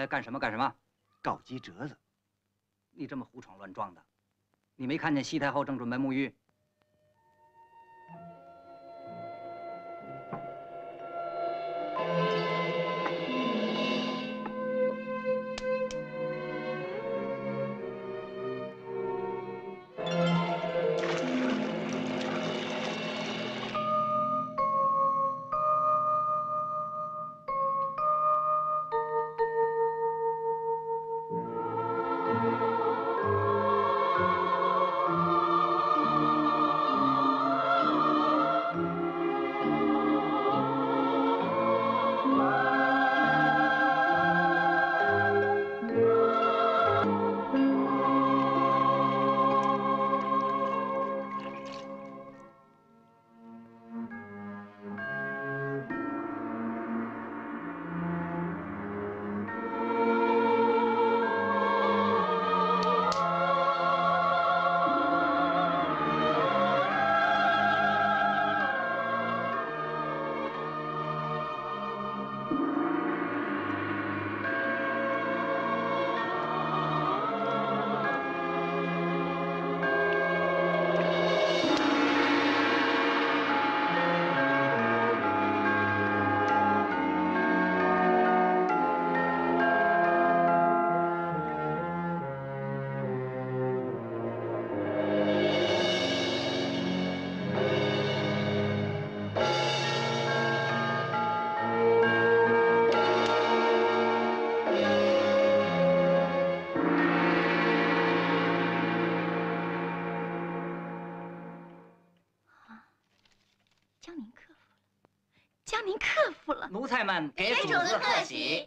干什么干什么？ 告鸡折子。 你这么胡闯乱撞的，你没看见西太后正准备沐浴？ 奴才们给主子贺喜。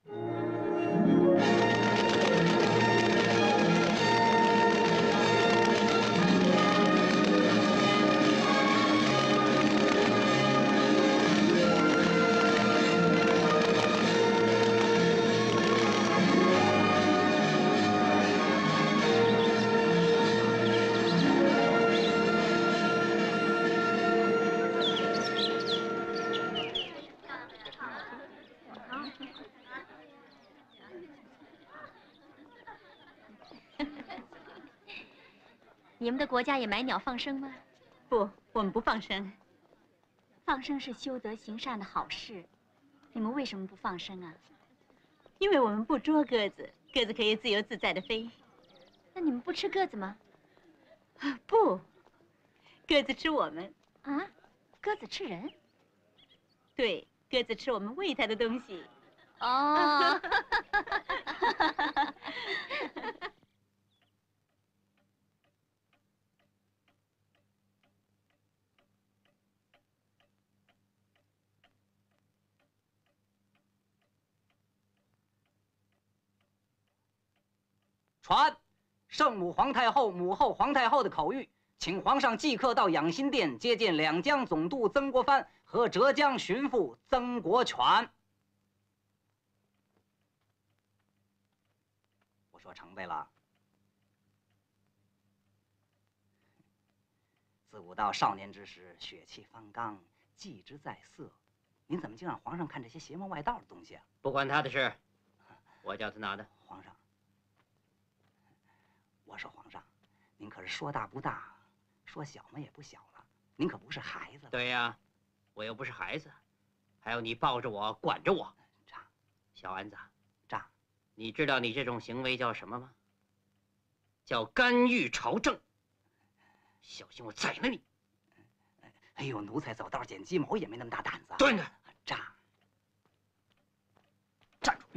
你们的国家也买鸟放生吗？ 不，我们不放生。 放生是修德行善的好事，你们为什么不放生啊？ 因为我们不捉鸽子，鸽子可以自由自在地飞。 那你们不吃鸽子吗？ 不，鸽子吃我们。 啊？鸽子吃人？ 对，鸽子吃我们喂它的东西。 哦。 传，圣母皇太后、母后皇太后的口谕，请皇上即刻到养心殿接见两江总督曾国藩和浙江巡抚曾国荃。我说成贝了。自武到少年之时，血气方刚，继之在色。您怎么竟让皇上看这些邪门外道的东西啊？ 不关他的事，我叫他拿的。 皇上。 我说皇上，您可是说大不大，说小嘛也不小了。您可不是孩子。 对呀，我又不是孩子，还有你抱着我，管着我。 诈， 小安子， 诈， 你知道你这种行为叫什么吗？叫干预朝政。小心我宰了你！ 哎呦，奴才走道捡鸡毛也没那么大胆子。 蹲着， 诈，站住！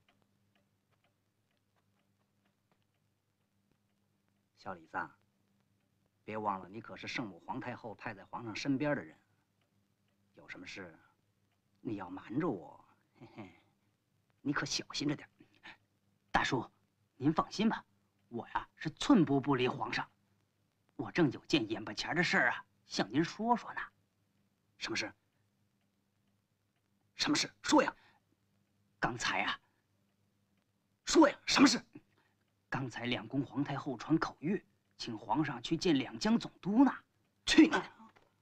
小李子，别忘了，你可是圣母皇太后派在皇上身边的人。有什么事，你要瞒着我，嘿嘿，你可小心着点。 大叔，您放心吧，我呀是寸步不离皇上。我正有件眼巴前的事儿啊，向您说说呢。 什么事？什么事？说呀！ 刚才呀， 说呀！什么事？ 刚才两宫皇太后传口谕，请皇上去见两江总督呢。 去你的！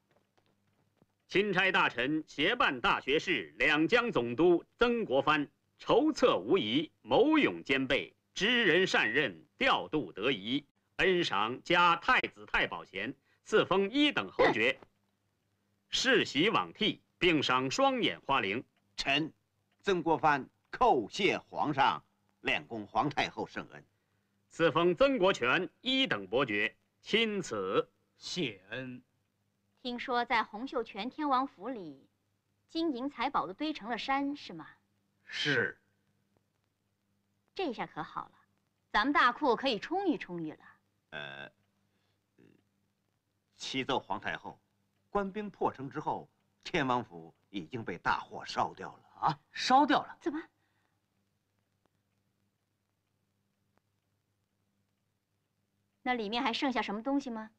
钦差大臣协办大学士两江总督曾国藩筹策无疑，谋勇兼备，知人善任，调度得宜，恩赏加太子太保衔，赐封1等侯爵，世袭罔替，并赏双眼花翎。 臣曾国藩叩谢皇上，恋功皇太后圣恩。 赐封曾国荃1等伯爵，钦此。 谢恩。 听说在洪秀全天王府里，金银财宝都堆成了山，是吗？ 是。 这下可好了，咱们大库可以充裕充裕了。 启奏皇太后，官兵破城之后，天王府已经被大火烧掉了啊！ 烧掉了？ 怎么？那里面还剩下什么东西吗？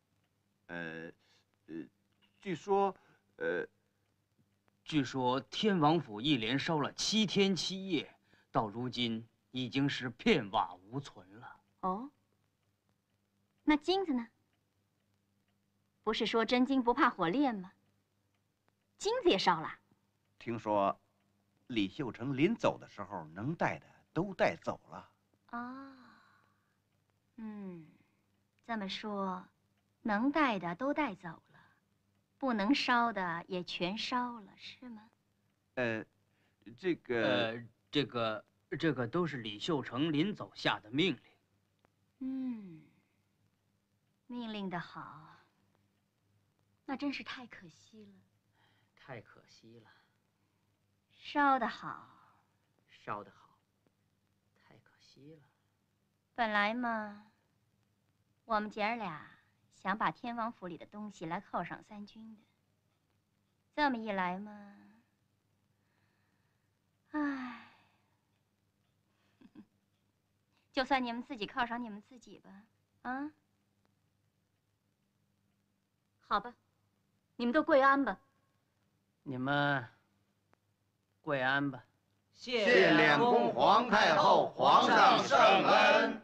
据说天王府一连烧了7天7夜，到如今已经是片瓦无存了。 哦，那金子呢？不是说真金不怕火炼吗？金子也烧了。 听说李秀成临走的时候，能带的都带走了。 啊，这么说，能带的都带走了，不能烧的也全烧了，是吗？ 这个都是李秀成临走下的命令。命令的好，那真是太可惜了。 太可惜了。 烧得好， 烧得好，太可惜了。 本来嘛，我们姐儿俩想把天王府里的东西来犒赏三军的。这么一来嘛，唉，就算你们自己犒赏你们自己吧，啊？好吧，你们都跪安吧。 你们跪安吧。 谢敛公皇太后，皇上圣恩。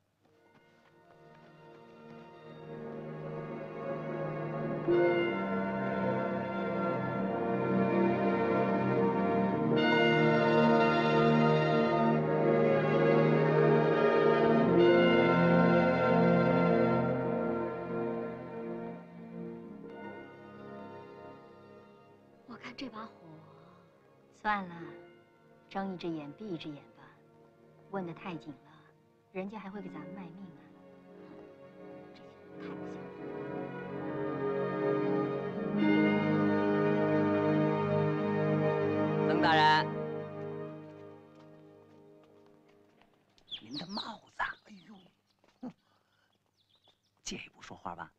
我看这把火，算了，睁一只眼闭一只眼吧。问得太紧了，人家还会给咱们卖命啊！这些太不像了。曾大人，您的帽子，哎呦，借一步说话吧。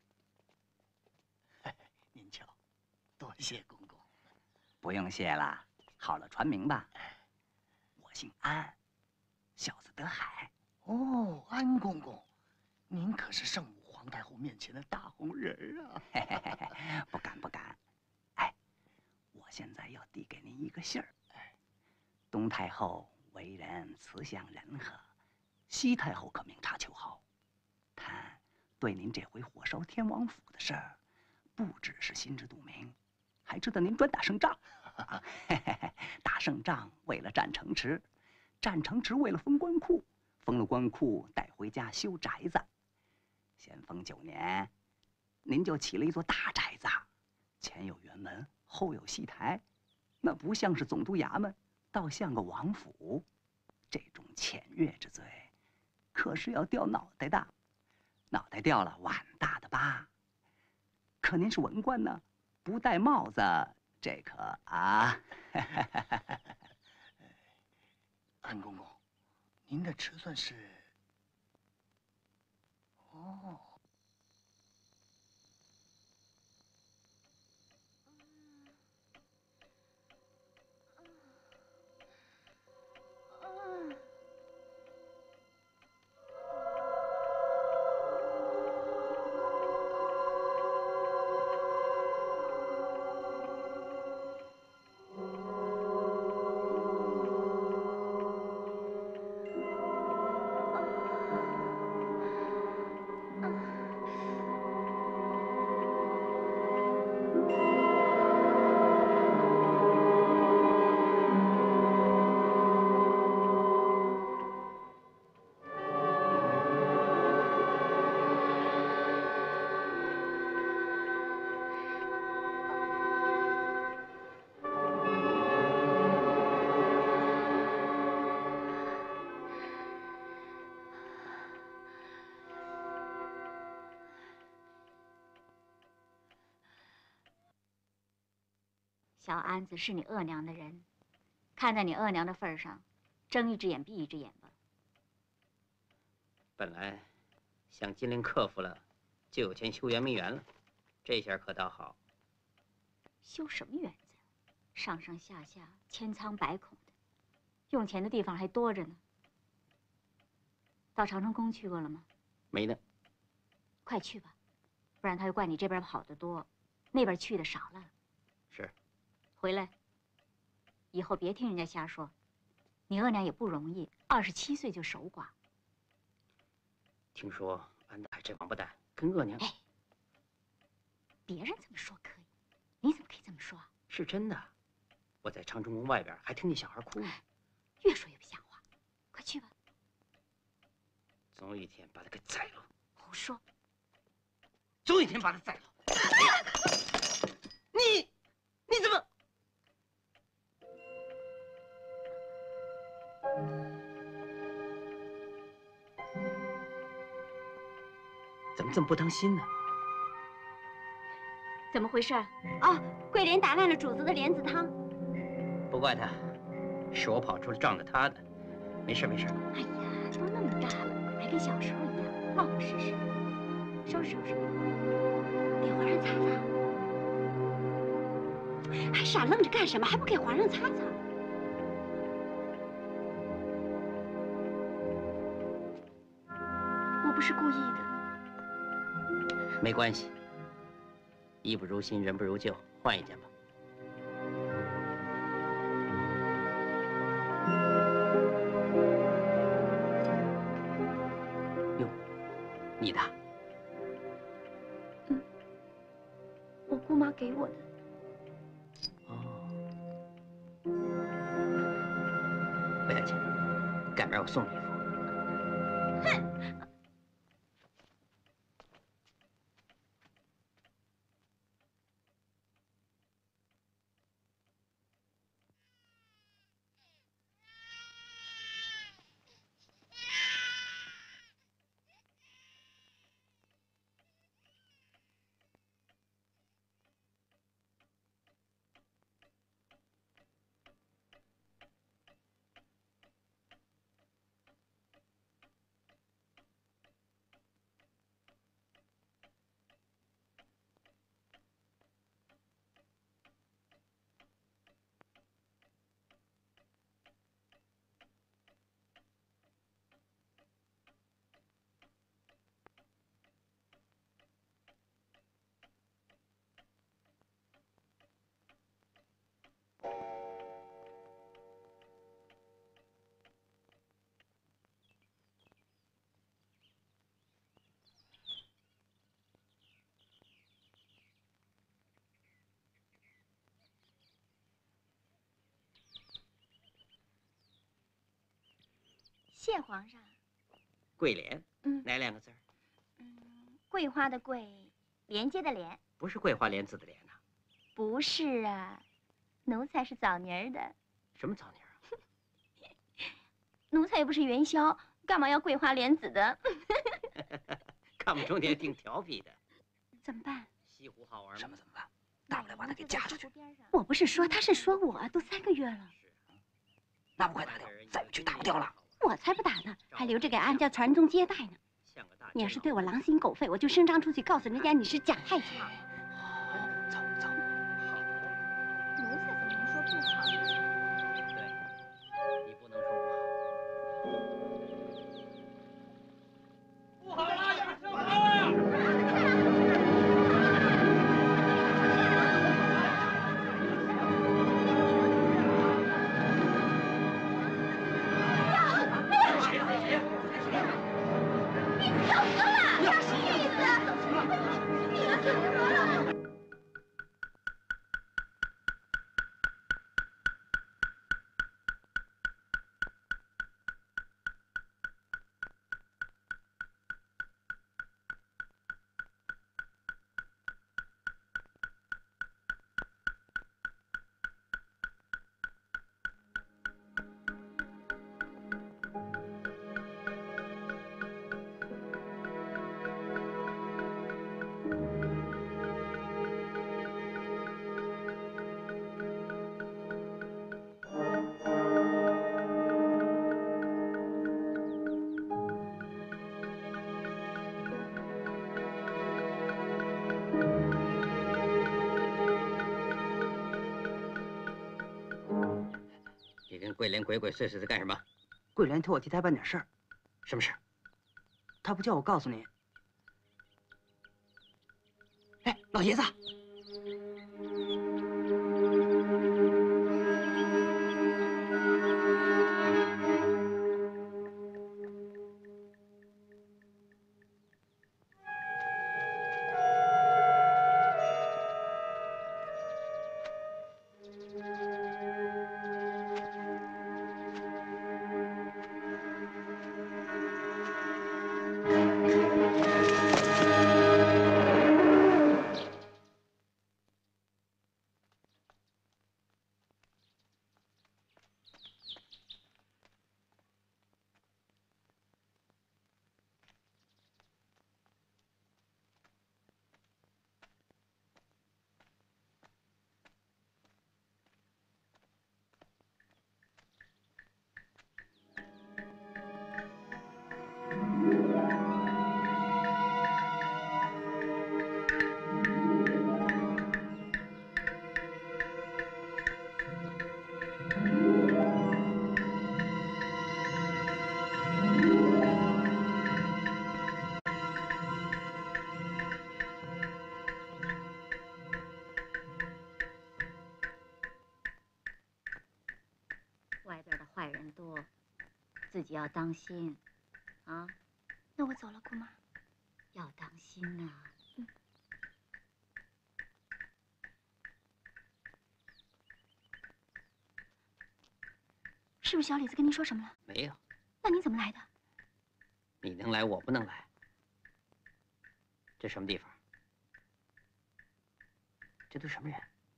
您瞧，多谢公公。 不用谢了，好了，传名吧。我姓安，小字德海。 哦，安公公，您可是圣母皇太后面前的大红人啊！ 不敢不敢。哎，我现在要递给您一个信儿。东太后为人慈祥仁和，西太后可明察秋毫。她对您这回火烧天王府的事儿，不只是心知肚明，还知道您专打胜仗。打胜仗为了占城池，占城池为了封官库，封了官库带回家修宅子。先封9年，您就起了一座大宅子，前有辕门，后有戏台，那不像是总督衙门，倒像个王府。这种僭越之罪，可是要掉脑袋的，脑袋掉了碗大的疤。可您是文官呢，不戴帽子，这可啊！ 安公公，您的尺寸是……哦。 小安子是你额娘的人，看在你额娘的份上，睁一只眼闭一只眼吧。 本来想金陵克服了，就有钱修圆明园了，这下可倒好。 修什么园子？上上下下千疮百孔的，用钱的地方还多着呢。到长春宫去过了吗？ 没呢。 快去吧，不然他又怪你这边跑得多，那边去的少了。 是。 回来，以后别听人家瞎说。你额娘也不容易，27岁就守寡。 听说安大海这王八蛋跟额娘…… 哎，别人怎么说可以，你怎么可以这么说啊？ 是真的。我在长春宫外边还听见小孩哭呢。 越说越不像话，快去吧。 总有一天把他给宰了。 胡说！ 总有一天把他宰了。你怎么？怎么这么不当心呢？ 怎么回事？哦，桂莲打烂了主子的莲子汤。 不怪他，是我跑出来撞的他的。没事没事。 哎呀，都那么大了，还跟小时候一样老老实实。收拾收拾，给皇上擦擦。还傻愣着干什么？还不给皇上擦擦？我不是故意的。 没关系，衣不如新，人不如旧，换一件吧。哟，你的？ 嗯，我姑妈给我的。 不要紧，赶明儿我送你一副。 哼！谢皇上。 桂莲， 嗯， 哪两个字儿？ 桂花的桂，连接的连。 不是桂花莲子的莲呐。 不是啊，奴才是枣泥儿的。 什么枣泥儿啊？ 奴才又不是元宵，干嘛要桂花莲子的？ 看不出你也挺调皮的。 怎么办？ 西湖好玩吗？ 什么怎么办？大不了把他给嫁出去。 我不是说，他是说我，都3个月了。 那不快打掉，再不去打不掉了。 我才不打呢，还留着给安家传宗接代呢。你要是对我狼心狗肺，我就声张出去告诉人家你是假太监。 好，走走。 奴才怎么能说不好呢？ 对，你不能说不好。不好了，不好了！ 你怎么了？要是意思，你们怎么了？ 桂莲鬼鬼祟祟的干什么？ 桂莲托我替她办点事儿。 什么事？ 她不叫我告诉你。哎，老爷子。 外边的坏人多，自己要当心，啊！ 那我走了，姑妈。 要当心呐、 是不是小李子跟您说什么了？ 没有， 那您怎么来的？ 你能来，我不能来。这什么地方？这都什么人？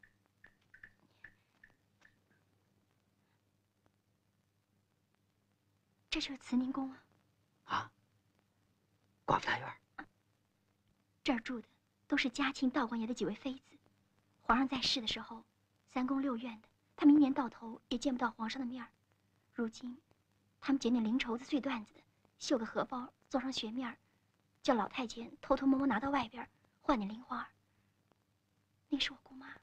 这就是慈宁宫啊。 啊？寡妇大院。 这儿住的都是嘉庆道光爷的几位妃子。皇上在世的时候，3宫6院的，他们一年到头也见不到皇上的面儿。如今，他们捡点零绸子、碎缎子的，绣个荷包，做上雪面儿，叫老太监偷偷摸摸拿到外边换点零花儿。那是我姑妈。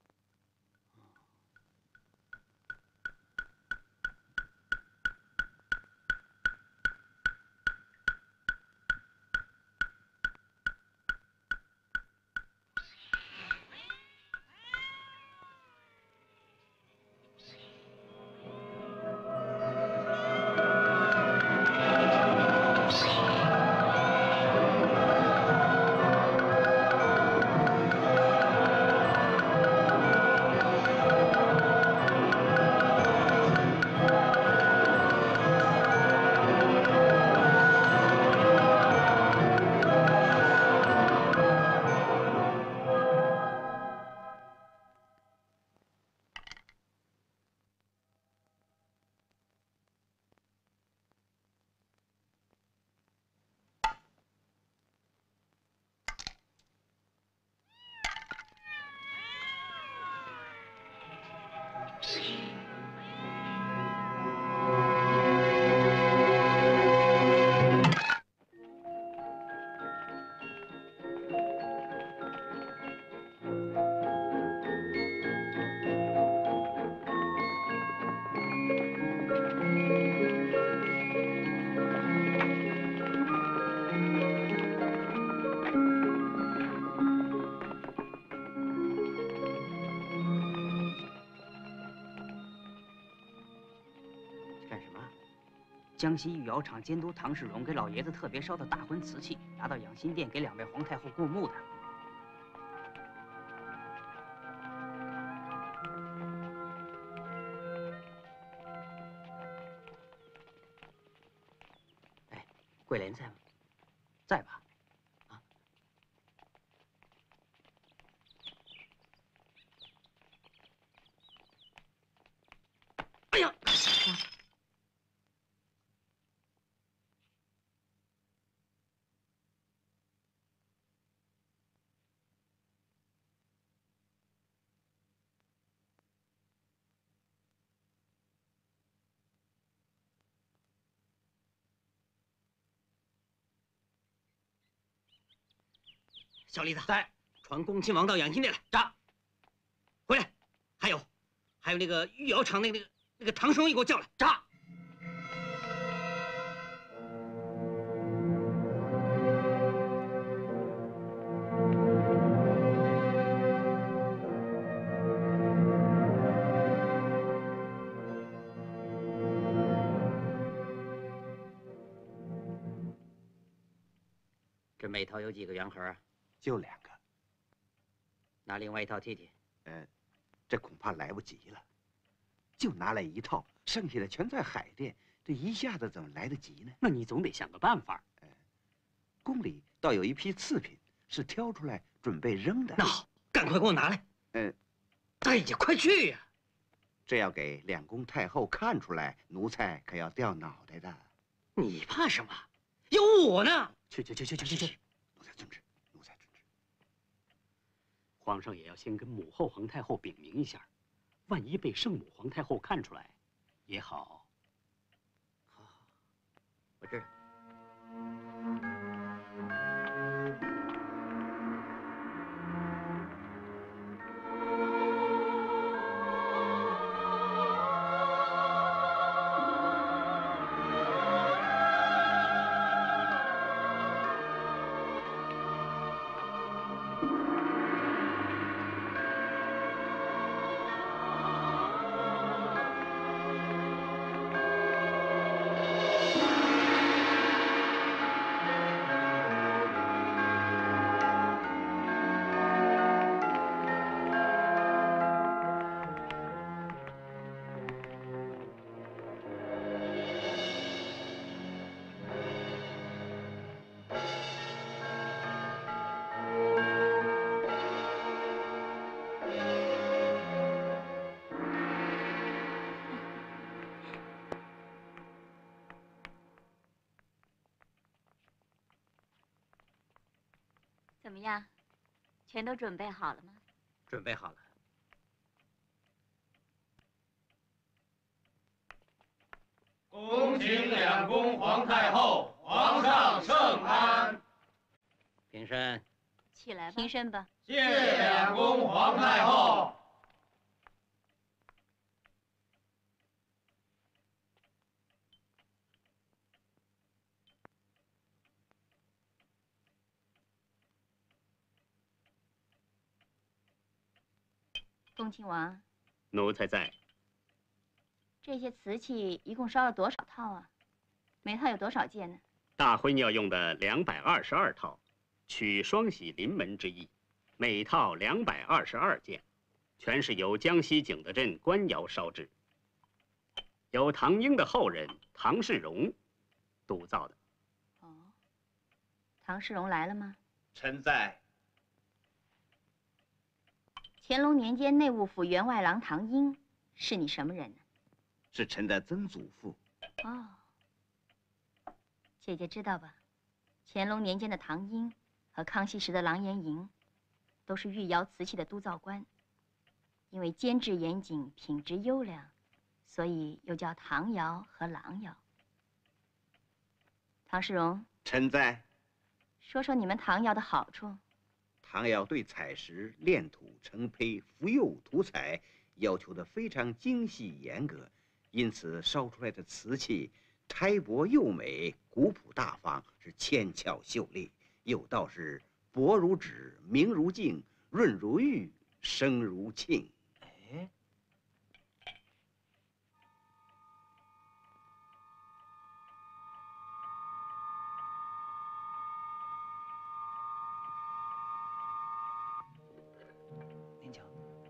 江西御窑厂监督唐世荣给老爷子特别烧的大婚瓷器，拿到养心殿给2位皇太后过目的。 哎，桂莲在吗？ 在吧？ 啊。哎呀！小李子在， 传恭亲王到养心殿来。 扎。 回来。还有那个御窑厂那个那个唐生，你给我叫来！ 炸！ 这每套有几个圆盒啊？ 就2个。 拿另外一套替替。 这恐怕来不及了。就拿来1套，剩下的全在海淀，这一下子怎么来得及呢？ 那你总得想个办法。 宫里倒有一批次品，是挑出来准备扔的。 那好，赶快给我拿来。哎呀，快去呀！ 这要给2宫太后看出来，奴才可要掉脑袋的。 你怕什么？有我呢！ 去！奴才遵旨，奴才遵旨。 皇上也要先跟母后皇太后禀明一下，万一被圣母皇太后看出来，也好。 好，我知道。 怎么样？全都准备好了吗？ 准备好了。 恭请2宫皇太后，皇上圣安。 平身。 起来吧。平身吧。 谢2宫皇太后。 恭亲王， 奴才在。 这些瓷器一共烧了多少套啊？每套有多少件呢？ 大婚要用的222套，取双喜临门之意，每套222件，全是由江西景德镇官窑烧制，由唐英的后人唐世荣督造的。 哦，唐世荣来了吗？ 臣在。 乾隆年间内务府员外郎唐英是你什么人呢？ 是臣的曾祖父。 哦，姐姐知道吧？乾隆年间的唐英和康熙时的郎延莹，都是御窑瓷器的督造官。因为监制严谨、品质优良，所以又叫唐窑和郎窑。唐世荣， 臣在。 说说你们唐窑的好处。 唐窑对采石、炼土、成胚、浮釉、涂彩要求的非常精细严格，因此烧出来的瓷器胎薄又美，古朴大方，是纤巧秀丽，有道是薄如纸，明如镜，润如玉，声如磬。 哎，您瞧。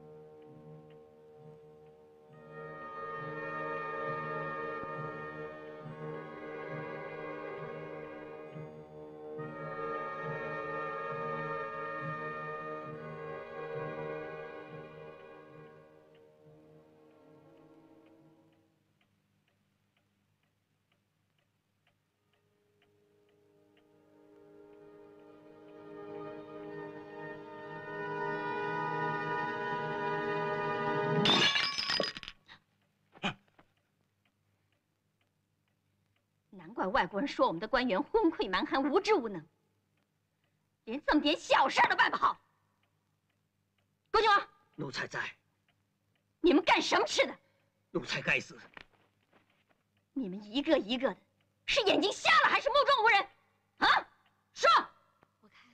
难怪外国人说我们的官员昏聩蛮横、无知无能，连这么点小事都办不好。恭亲王， 奴才在。 你们干什么吃的？ 奴才该死！ 你们一个一个的，是眼睛瞎了还是目中无人？啊，说！我看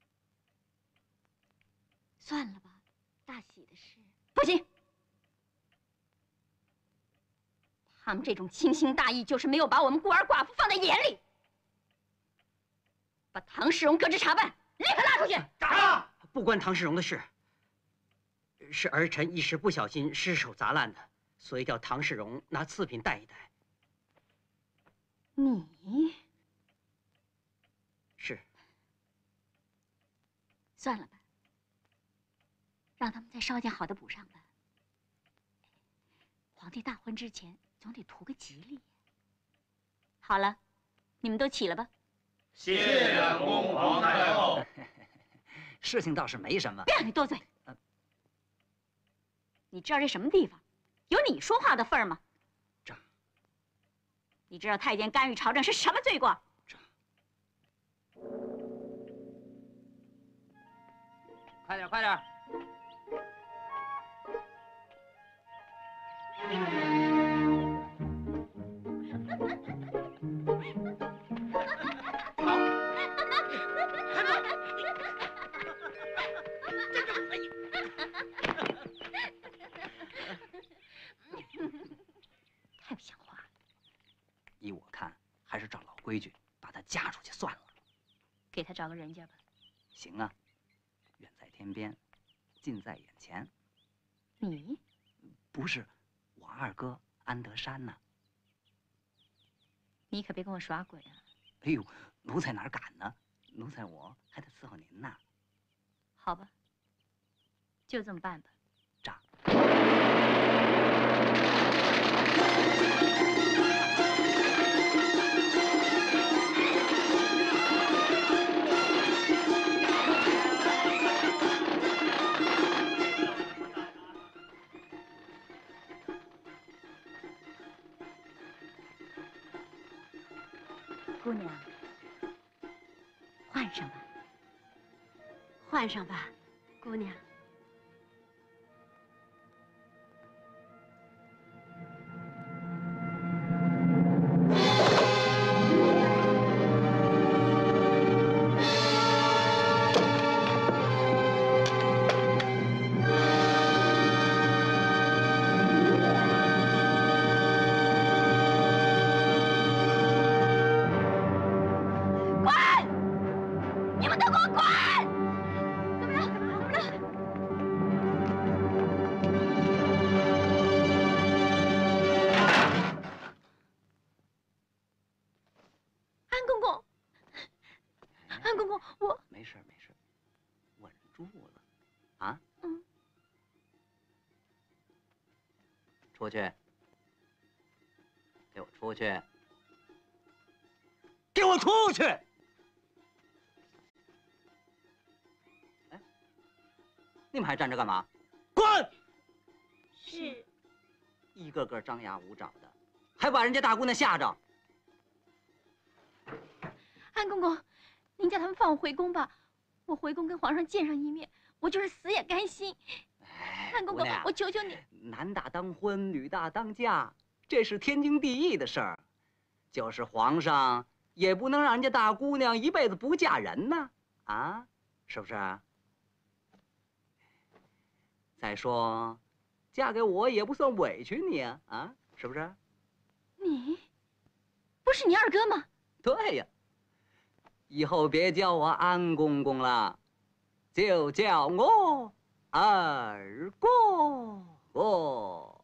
算了吧，大喜的事不行。他们这种轻心大意，就是没有把我们孤儿寡妇放在眼里。把唐世荣革职查办，立刻拉出去！ 打！不关唐世荣的事，是儿臣一时不小心失手砸烂的，所以叫唐世荣拿次品带一带。 你是。 算了吧，让他们再烧件好的补上吧。皇帝大婚之前，总得图个吉利。好了，你们都起了吧。 谢两宫皇太后。 事情倒是没什么。 别让你多嘴。你知道这什么地方？有你说话的份儿吗？ 这。 你知道太监干预朝政是什么罪过？ 这。 快点，快点！ 太不像话了！ 依我看，还是照老规矩，把他嫁出去算了。 给他找个人家吧。 行啊，远在天边，近在眼前。 你？ 不是，我二哥安德山呢。 你可别跟我耍鬼啊！ 哎呦，奴才哪敢呢？奴才我还得伺候您呢。 好吧，就这么办吧。 长。 姑娘，换上吧，换上吧，姑娘。 出去！给我出去！给我出去！哎，你们还站着干嘛？滚！ 是。 一个个张牙舞爪的，还把人家大姑娘吓着。 安公公，您叫他们放我回宫吧，我回宫跟皇上见上一面，我就是死也甘心。安公公，我求求你。 男大当婚，女大当嫁，这是天经地义的事儿。就是皇上也不能让人家大姑娘一辈子不嫁人呢，啊，是不是？再说，嫁给我也不算委屈你啊，啊，是不是？ 你，不是你二哥吗？ 对呀。以后别叫我安公公了，就叫我二哥。哦，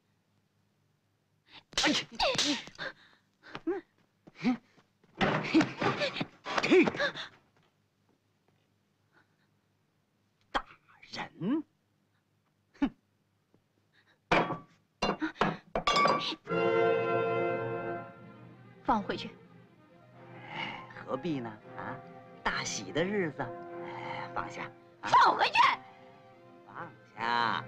大人， 放我回去。 何必呢？啊，大喜的日子，哎，放下， 放我回去。 放下！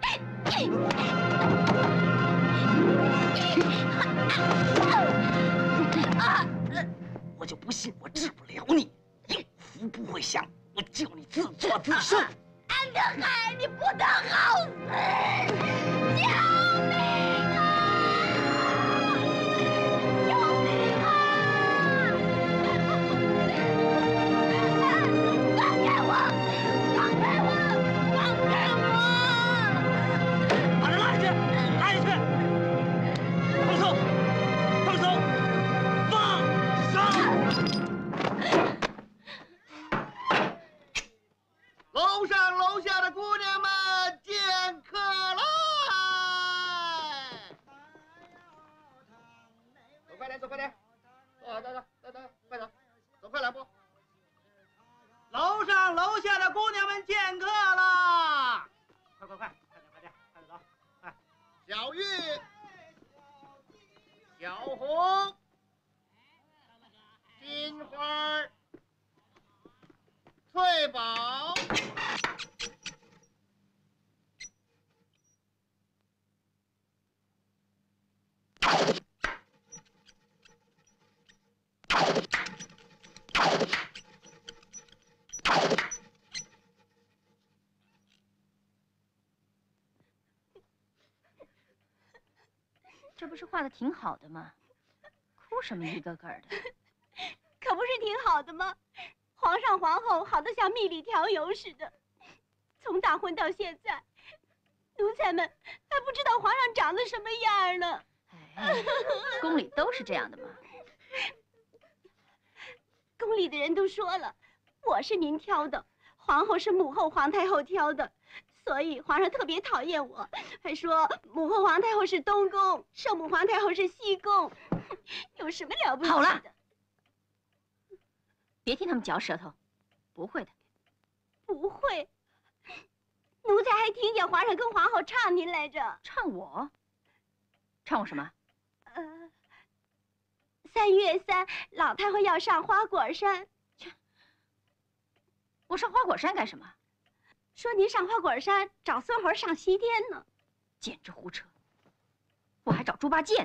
我就不信我治不了你，福不会享，我叫你自作自受。 安德海，你不得好死！救命啊！ 楼上楼下的姑娘们见客啦！走快点，走快点，走，快走，走快两步。 楼上楼下的姑娘们见客啦！快，快点，快点走！快， 小玉、小红、金花、翠宝。 这不是画的挺好的吗？哭什么一个个的？ 可不是挺好的吗？皇上皇后好得像蜜里调油似的。从大婚到现在，奴才们还不知道皇上长得什么样呢。 哎，宫里都是这样的嘛。 宫里的人都说了，我是您挑的，皇后是母后皇太后挑的。所以皇上特别讨厌我，还说母后皇太后是东宫，圣母皇太后是西宫，有什么了不起的？ 好了，别听他们嚼舌头，不会的。 不会，奴才还听见皇上跟皇后唱您来着。 唱我？唱我什么 ？3月3，老太后要上花果山。 我上花果山干什么？ 说您上花果山找孙猴上西天呢， 简直胡扯！我还找猪八戒。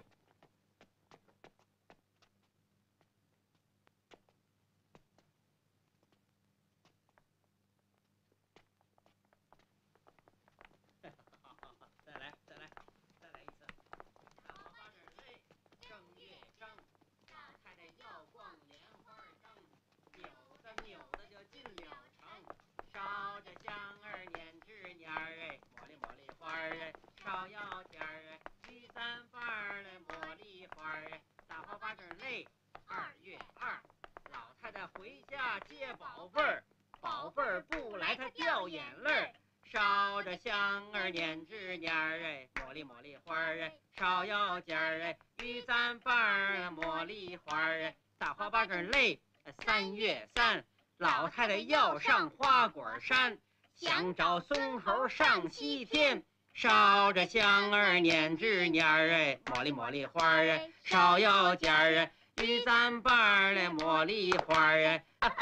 再来一次。大花八阵累，正月正，老太太要逛莲花灯，扭的就进了城。烧着香儿捻纸捻儿哎，茉莉花儿哎，烧药尖儿哎，举三瓣儿嘞茉莉花儿哎，大花八阵累。2月2，老太太回家接宝贝儿，宝贝儿不来她掉眼泪儿。烧着香儿捻纸捻儿哎，茉莉花儿哎，烧药尖儿哎，举三瓣儿茉莉花儿哎，大花八阵累。3月3。老太太要上花果山，想找孙猴上西天。烧着香儿捻纸捻儿哎，茉莉花儿哎，烧药尖儿哎，举三瓣儿嘞茉莉花儿哎。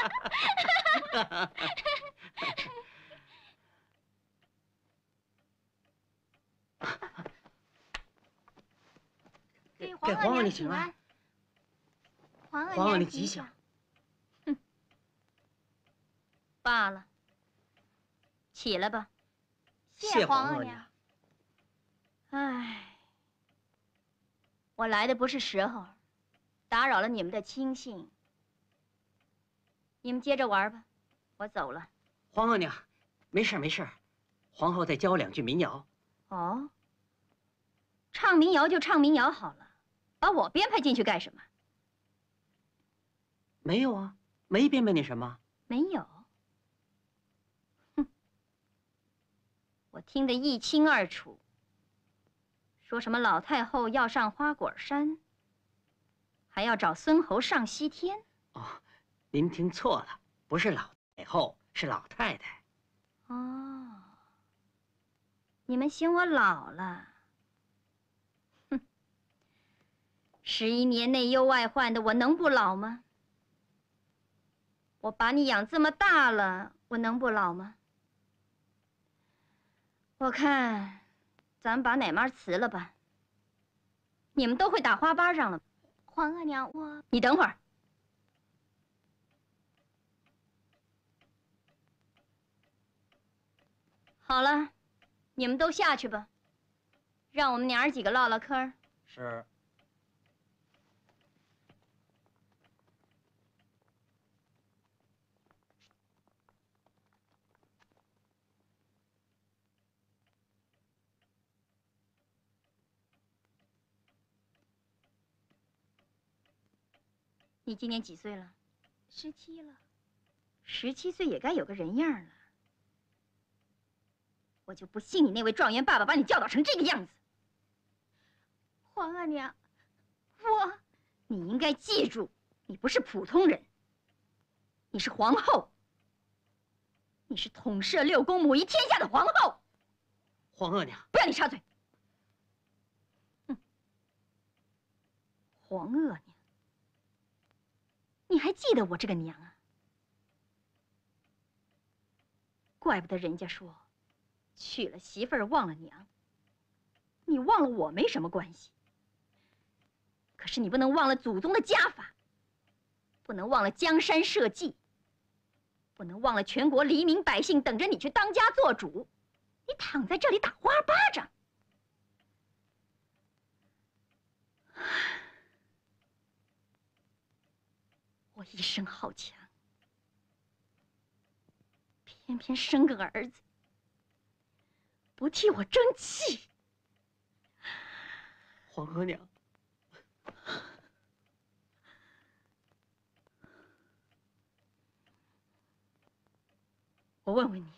给皇上你请安。皇上你吉祥。 罢了，起来吧。 谢皇额娘。 唉，我来的不是时候，打扰了你们的清静。你们接着玩吧，我走了。 皇额娘，没事，皇后再教2句民谣。 哦，唱民谣就唱民谣好了，把我编排进去干什么？ 没有啊，没编排你什么。 没有。我听得一清二楚，说什么老太后要上花果山，还要找孙猴上西天。 哦，您听错了，不是老太后，是老太太。 哦，你们嫌我老了？哼，11年内忧外患的，我能不老吗？我把你养这么大了，我能不老吗？我看，咱们把奶妈辞了吧。你们都会打花巴掌了。 皇额娘， 你等会儿。好了，你们都下去吧，让我们娘儿几个唠唠嗑。 是。 你今年几岁了？ 17了。 17岁也该有个人样了。 我就不信你那位状元爸爸把你教导成这个样子。 皇额娘， 你应该记住，你不是普通人，你是皇后，你是统摄六宫、母仪天下的皇后。 皇额娘， 不要你插嘴。皇额娘，你还记得我这个娘啊？怪不得人家说，娶了媳妇儿忘了娘。你忘了我没什么关系，可是你不能忘了祖宗的家法，不能忘了江山社稷，不能忘了全国黎民百姓等着你去当家做主。你躺在这里打花巴掌。我一生好强，偏偏生个儿子，不替我争气。 皇额娘， 我问问你，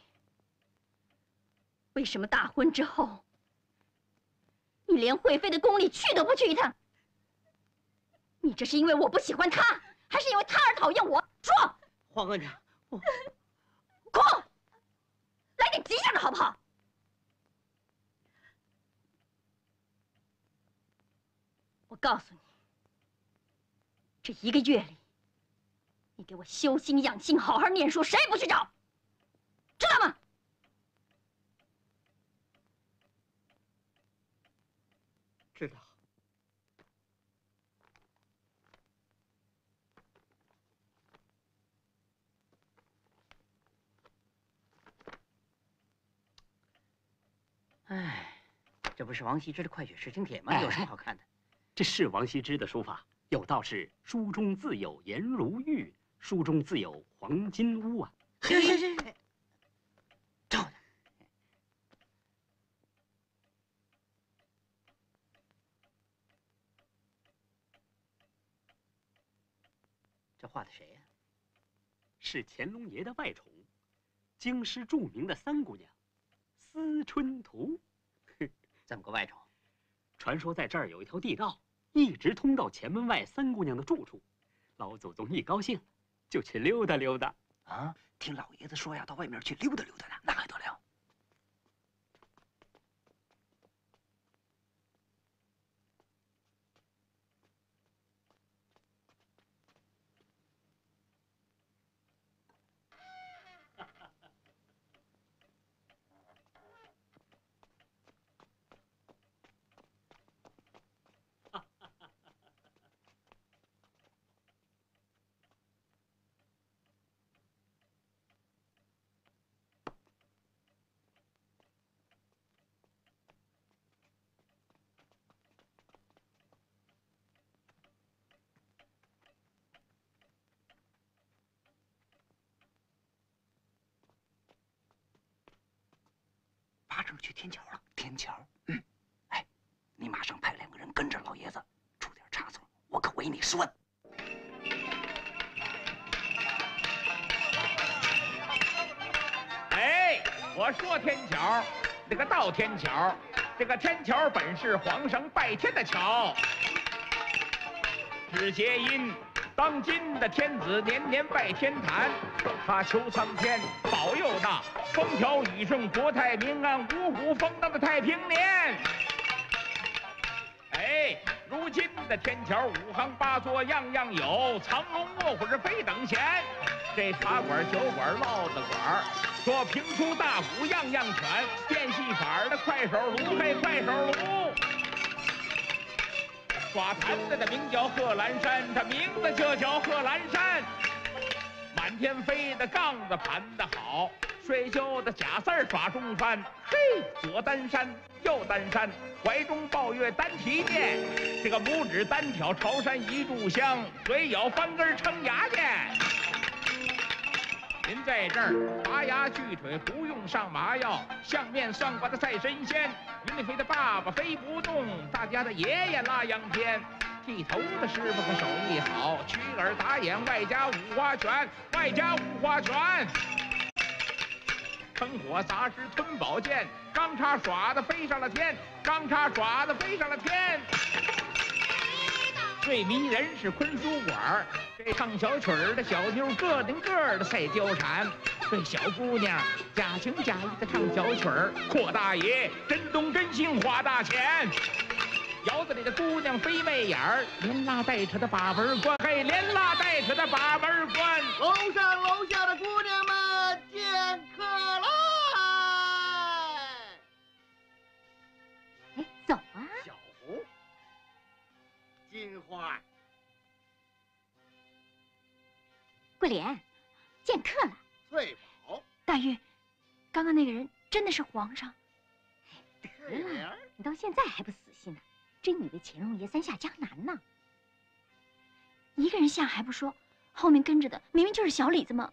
为什么大婚之后，你连惠妃的宫里去都不去一趟？你这是因为我不喜欢她，还是因为她而讨厌我？说！ 皇额娘， 哭！来点吉祥的好不好？我告诉你，这1个月里，你给我修心养性，好好念书，谁也不许找，知道吗？ 知道。 哎，这不是王羲之的《快雪时晴帖》吗？有什么好看的？ 这是王羲之的书法，有道是“书中自有颜如玉，书中自有黄金屋”啊。 嘿，照的。这画的谁呀？ 是乾隆爷的外宠，京师著名的三姑娘，思春图。 这么个外宠， 传说在这儿有一条地道，一直通到前门外三姑娘的住处。老祖宗一高兴，就去溜达溜达。 啊，听老爷子说呀，到外面去溜达溜达呢，那还得了？八成去天桥了。天桥，哎，你马上派2个人跟着老爷子，出点差错，我可为你说。 哎，我说天桥，这个到天桥，这个天桥本是皇上拜天的桥，是谐音。当今的天子年年拜天坛，他求苍天保佑那风调雨顺、国泰民安、五谷丰登的太平年。哎，如今的天桥5行8座样样有，藏龙卧虎是非等闲。这茶馆、酒馆、烙子馆，说评书大鼓样样全，变戏法的快手炉还快手炉。耍坛子的名叫贺兰山，它名字就叫贺兰山。满天飞的杠子盘得好，睡觉的假丝儿耍中翻。嘿，左单山，右单山，怀中抱月单提剑，这个拇指单挑朝山一炷香，嘴咬翻根撑牙剑。您在这儿拔牙锯腿不用上麻药，相面算卦的赛神仙，云飞的爸爸飞不动，大家的爷爷拉阳天，剃头的师傅可手艺好，取耳打眼外加五花拳，外加五花拳。 乘火撒石吞宝剑，钢叉耍的飞上了天，钢叉耍的飞上了天。最迷人是昆书馆，这唱小曲儿的小妞个顶个的赛貂蝉，这小姑娘假情假意的唱小曲儿，阔大爷真东真西花大钱。窑子里的姑娘飞媚眼儿，连拉带扯的把门关，嘿，连拉带扯的把门关。 楼上楼下的姑娘们见客来！ 哎，走啊！ 小红，金花， 桂莲，见客了。 翠宝， 大玉，刚刚那个人真的是皇上？ 得了，你到现在还不死心呢？真以为乾隆爷三下江南呢？ 一个人下还不说，后面跟着的明明就是小李子嘛！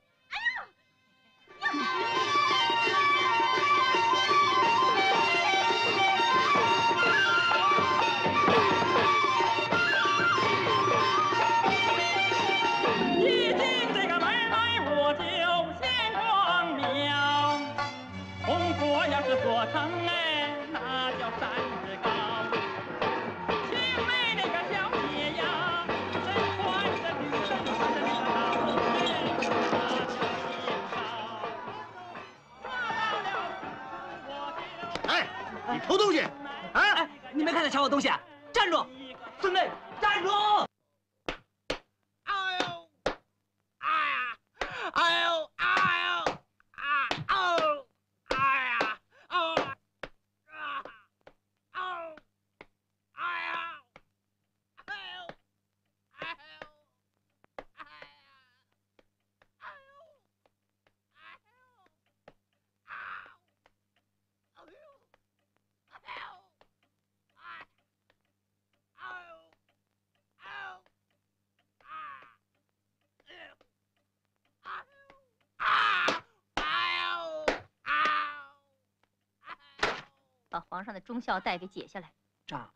一进这个门来，我就先光苗。红火要是做成哎，那叫三尺高。青梅那个小姐呀，身穿着绿色的那个大红裙，那叫新烧。抓到了我就哎，你偷东西！ 哎，你没看见抢我东西啊？站住！孙子，站住！ 哎呦，哎呀，哎呦，哎呦，啊，哦，哎呀，哦，啊，哦，哎呀，哎呦，哎呦，哎呀，哎呦，哎呦，啊，哎呦，哎呦，哎，哎呦，哎呦。 把皇上的忠孝带给解下来。 炸！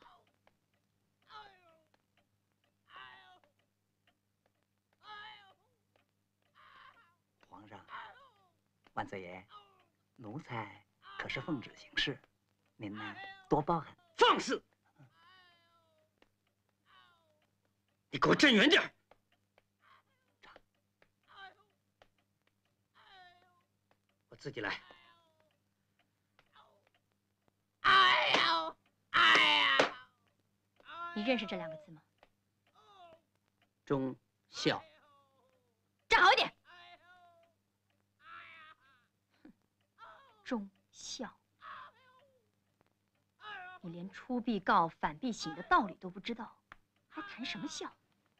皇上，万岁爷，奴才可是奉旨行事，您呢多包涵。 放肆！你给我站远点！我自己来。 哎呦，哎呀！ 你认识这两个字吗？ 忠孝。 站好一点。忠孝，你连出必告，反必省的道理都不知道，还谈什么孝？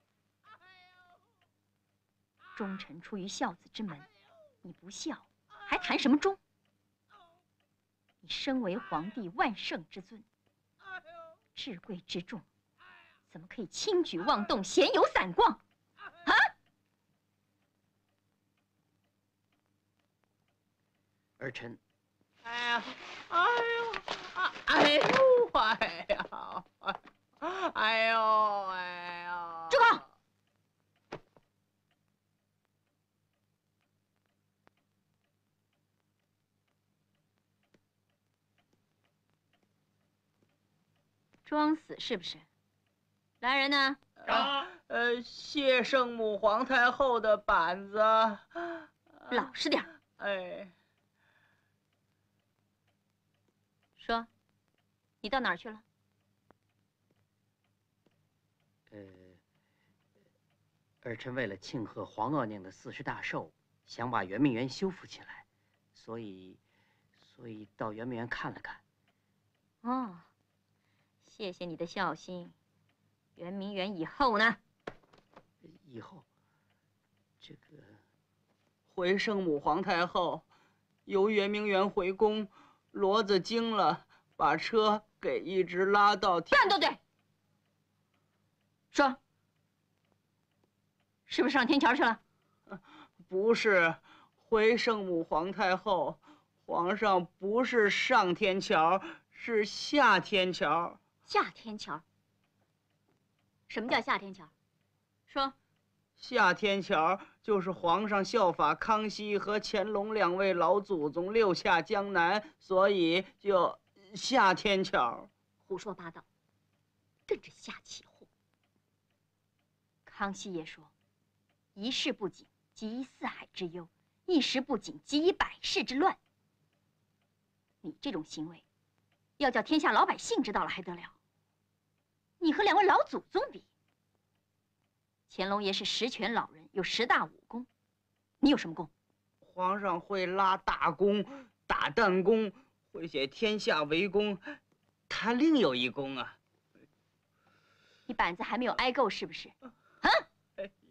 忠臣出于孝子之门，你不孝，还谈什么忠？你身为皇帝万圣之尊，至贵之重，怎么可以轻举妄动、闲游散逛？啊！ 儿臣。 哎呀，哎呦，哎呦，哎呀，哎呦，哎呦！ 住口！装死是不是？来人呢？ 谢圣母皇太后的板子。 老实点。 哎。 说，你到哪儿去了？ 儿臣为了庆贺皇额娘的40大寿，想把圆明园修复起来，所以到圆明园看了看。 哦，谢谢你的孝心。圆明园以后呢？ 以后，这个回圣母皇太后由圆明园回宫，骡子惊了，把车给一直拉到这样都对。说，是不是上天桥去了？ 不是，回圣母皇太后，皇上不是上天桥，是下天桥。 下天桥？什么叫下天桥？说。 下天桥就是皇上效法康熙和乾隆2位老祖宗六下江南，所以就下天桥。 胡说八道，跟着瞎起哄。康熙爷说：“一事不警，即4海之忧；一时不警，即100世之乱。”你这种行为，要叫天下老百姓知道了还得了？你和2位老祖宗比，乾隆爷是10权老人，有10大武功，你有什么功？ 皇上会拉大弓、打弹弓，会写天下为公，他另有一功啊。 你板子还没有挨够是不是？啊！ 哎呦！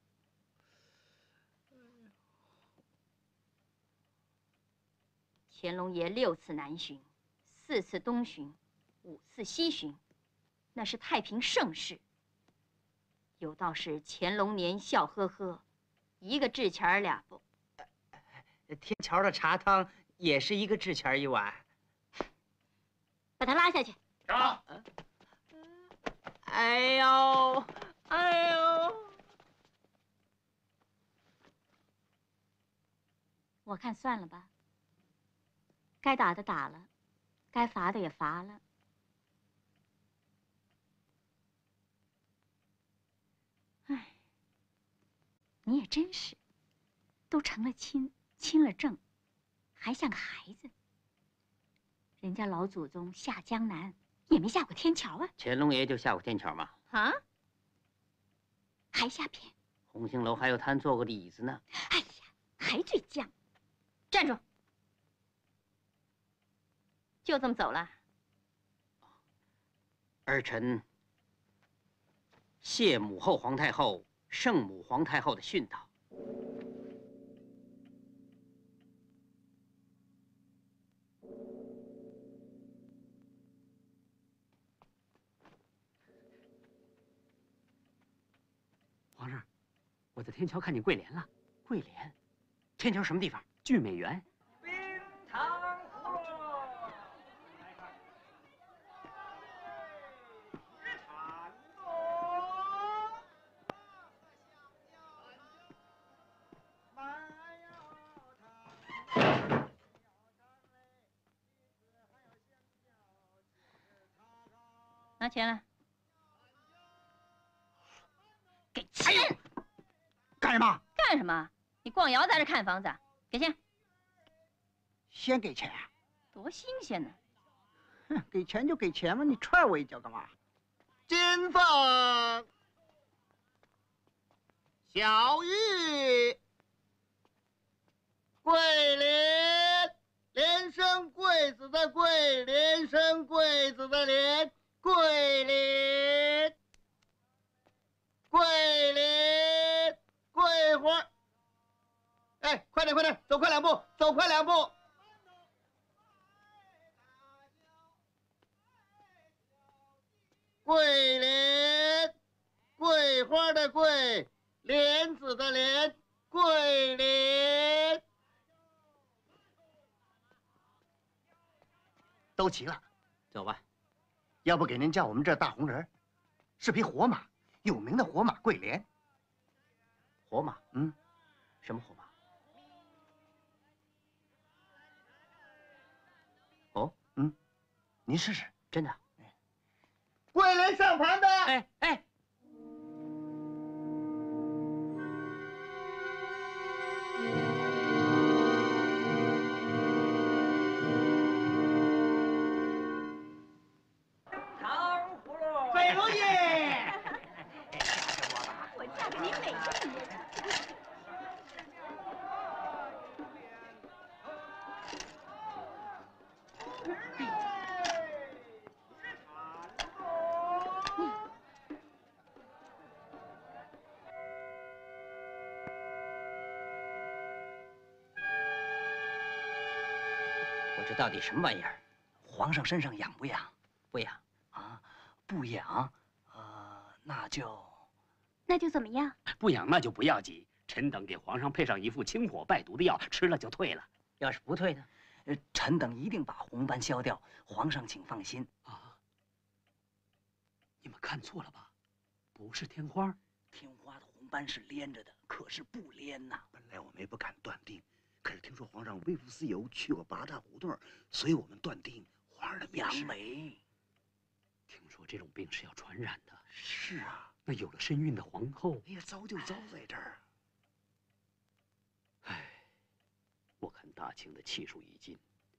乾隆爷6次南巡，4次东巡，5次西巡，那是太平盛世。有道是乾隆年笑呵呵，一个制钱儿俩不。 天桥的茶汤也是一个制钱1碗。 把他拉下去。 好。 哎呦，哎呦！ 我看算了吧。该打的打了，该罚的也罚了。哎，你也真是，都成了亲，亲了正，还像个孩子。人家老祖宗下江南也没下过天桥啊。 乾隆爷就下过天桥嘛。 啊？还下骗？ 红星楼还有他做过的椅子呢。 哎呀，还最犟！站住！就这么走了？ 儿臣谢母后皇太后、圣母皇太后的训导。 皇上，我在天桥看见桂莲了。 桂莲，天桥什么地方？ 聚美园。 冰糖葫芦。 拿钱来。给钱！ 干什么？ 干什么？你逛窑在这看房子？给钱！ 先给钱？ 多新鲜呢！ 哼，给钱就给钱嘛，你踹我一脚干嘛？ 金凤、小玉、桂莲，莲生贵子的贵，莲生贵子的莲，桂莲，桂莲，桂花。哎，快点快点，走快2步，走快2步。桂莲，桂花的桂，莲子的莲，桂莲。 都齐了， 走吧。 要不给您叫我们这大红人，是匹活马，有名的活马桂莲。 活马？ 嗯， 什么活马？哦， 嗯，您试试， 真的。 桂莲上盘的。 哎哎。 北龙爷， 我嫁给你美人。 我这到底什么玩意儿？ 皇上身上痒不痒？ 不痒啊，不痒，那就怎么样？ 不痒那就不要紧，臣等给皇上配上一副清火败毒的药，吃了就退了。 要是不退呢？ 臣等一定把红斑消掉。皇上请放心啊。你们看错了吧？不是天花， 天花的红班是连着的，可是不连呐。 本来我们也不敢断定，可是听说皇上微服私游去过八大胡同，所以我们断定皇上的病是杨梅。 听说这种病是要传染的。 是啊， 那有了身孕的皇后， 哎呀，糟就糟在这儿。 唉，我看大清的气数已尽，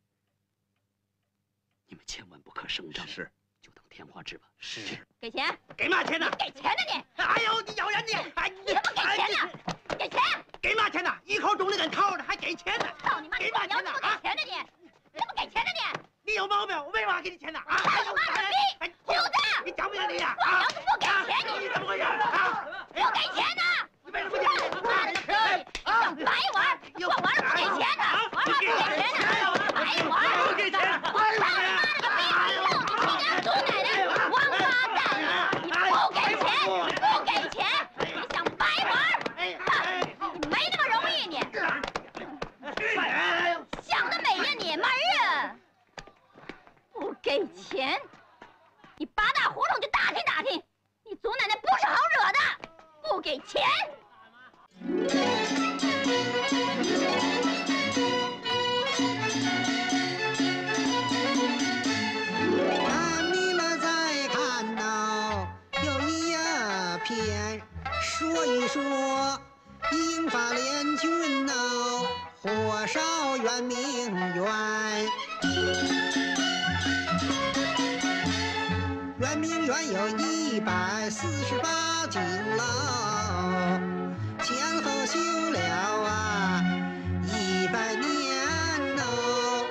你们千万不可声张。 是。 就当天花枝吧。 是， 给钱， 给嘛钱呢？ 给钱呢你！ 哎呦，你咬人你！哎， 你怎么给钱呢？给钱！ 给嘛钱呢？一口中了跟套的，还给钱呢？ 操你妈！ 给嘛钱呢？ 啊！给钱呢你！你怎么给钱呢你？ 你有毛病！我为嘛给你钱呢？啊！ 操你妈个逼！虎子！ 你讲不讲理呀？ 我娘子不给钱你！ 你怎么回事啊？ 不给钱呢！ 你为什么不给？ 妈了个逼！你想白玩？我玩不给钱呢！玩不给钱呢！白玩！ 不给钱！ 我操你妈了个逼！你个祖奶奶！王八蛋！你不给钱，不给钱！你想白玩？你没那么容易你！想得美呀你，门啊！不给钱，你八大胡同去打听打听，你祖奶奶不是好惹的！不给钱。 说一说英法联军呐，火烧圆明园。圆明园有148景楼，前后修了100年喽。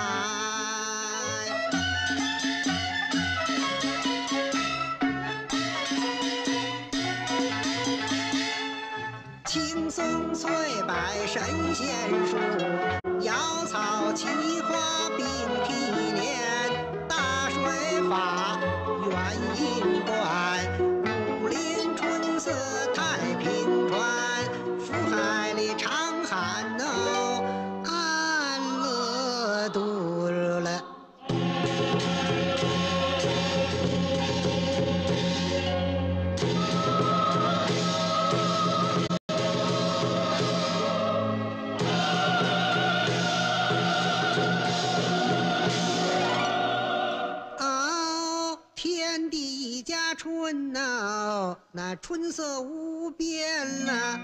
青松翠柏神仙树，瑶草奇花并蒂莲，大水花园银冠，武陵春色太平川，福海里长寒哦，安乐多了。 春呐，那春色无边呐，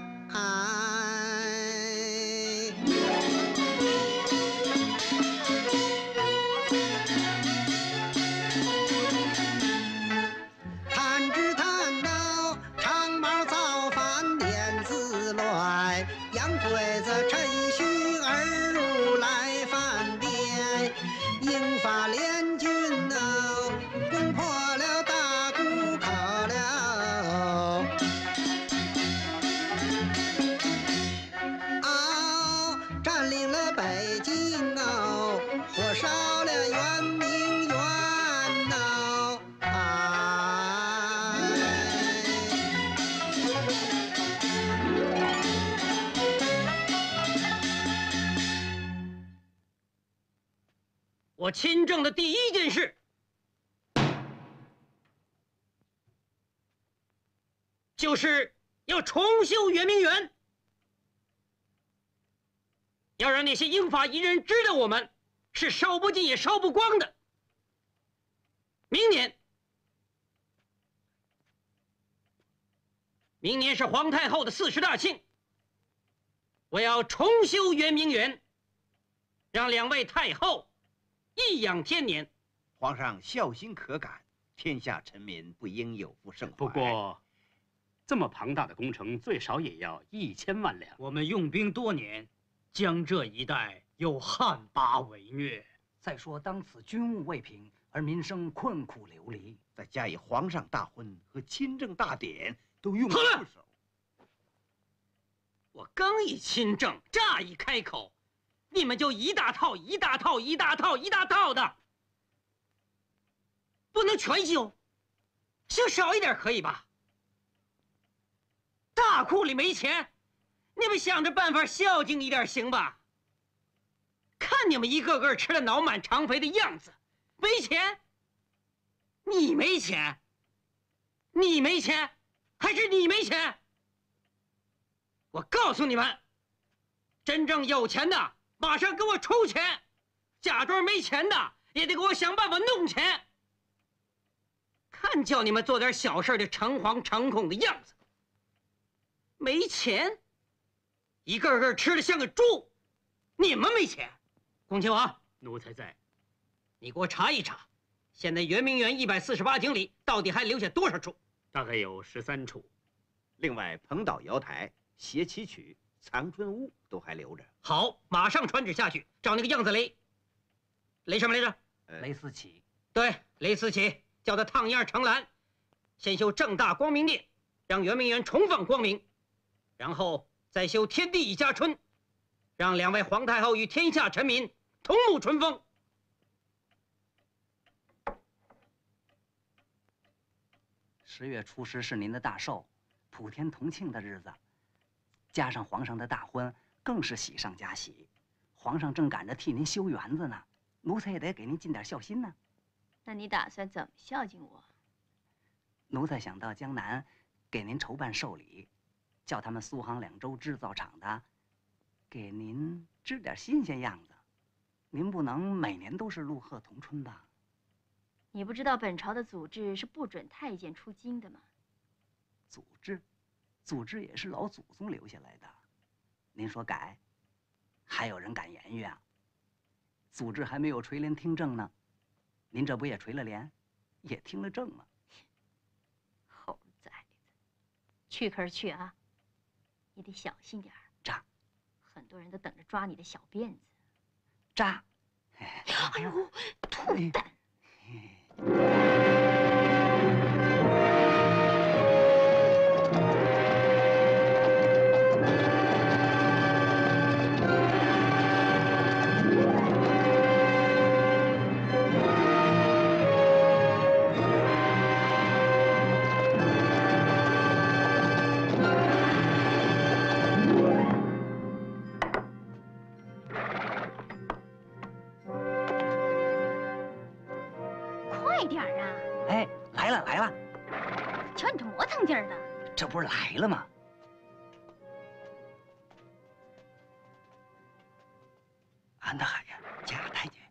弹指弹到长毛造反点子乱，洋鬼子趁虚而入来犯边，英法联军呐，攻破了大沽口了，占领了北京哦，火烧了圆明园哦， 我亲政的第一件事，就是要重修圆明园，要让那些英法夷人知道我们是烧不尽也烧不光的。明年是皇太后的40大庆，我要重修圆明园，让2位太后颐养天年。 皇上孝心可感，天下臣民不应有负盛怀。 不过，这么庞大的工程，最少也要1000万两。 我们用兵多年，江浙一带有旱魃为虐。 再说当此军务未平，而民生困苦流离， 再加以皇上大婚和亲政大典都用不手。 我刚一亲政，乍一开口，你们就一大套的，不能全修，修少一点可以吧？大库里没钱，你们想着办法孝敬一点行吧？看你们一个个吃得脑满肠肥的样子，没钱？你没钱？你没钱？还是你没钱？ 我告诉你们，真正有钱的马上给我出钱，假装没钱的也得给我想办法弄钱。看叫你们做点小事的诚惶诚恐的样子，没钱，一个个吃的像个猪。你们没钱，恭亲王， 奴才在。 你给我查一查，现在圆明园148井里到底还留下多少处？ 大概有13处。 另外，彭岛瑶台、斜旗曲、藏春屋都还留着。 好，马上传旨下去，照那个样子雷。雷什么来着？ 雷思齐。 对，雷思齐，叫他烫样成蓝，先修正大光明殿，让圆明园重放光明，然后再修天地一家春，让2位皇太后与天下臣民同沐春风。 10月初10是您的大寿，普天同庆的日子，加上皇上的大婚，更是喜上加喜。皇上正赶着替您修园子呢，奴才也得给您尽点孝心呢。 那你打算怎么孝敬我？ 奴才想到江南，给您筹办寿礼，叫他们苏杭2州制造厂的，给您织点新鲜样子。您不能每年都是陆鹤同春吧？ 你不知道本朝的祖制是不准太监出京的吗？ 祖制也是老祖宗留下来的。您说改，还有人敢言语啊？祖制还没有垂帘听政呢，您这不也垂了帘，也听了政吗？ 猴崽子，去可是去啊，你得小心点儿。 扎， 很多人都等着抓你的小辫子。 扎， 哎呦，兔蛋！ 这不是来了吗？安德海呀，贾太监，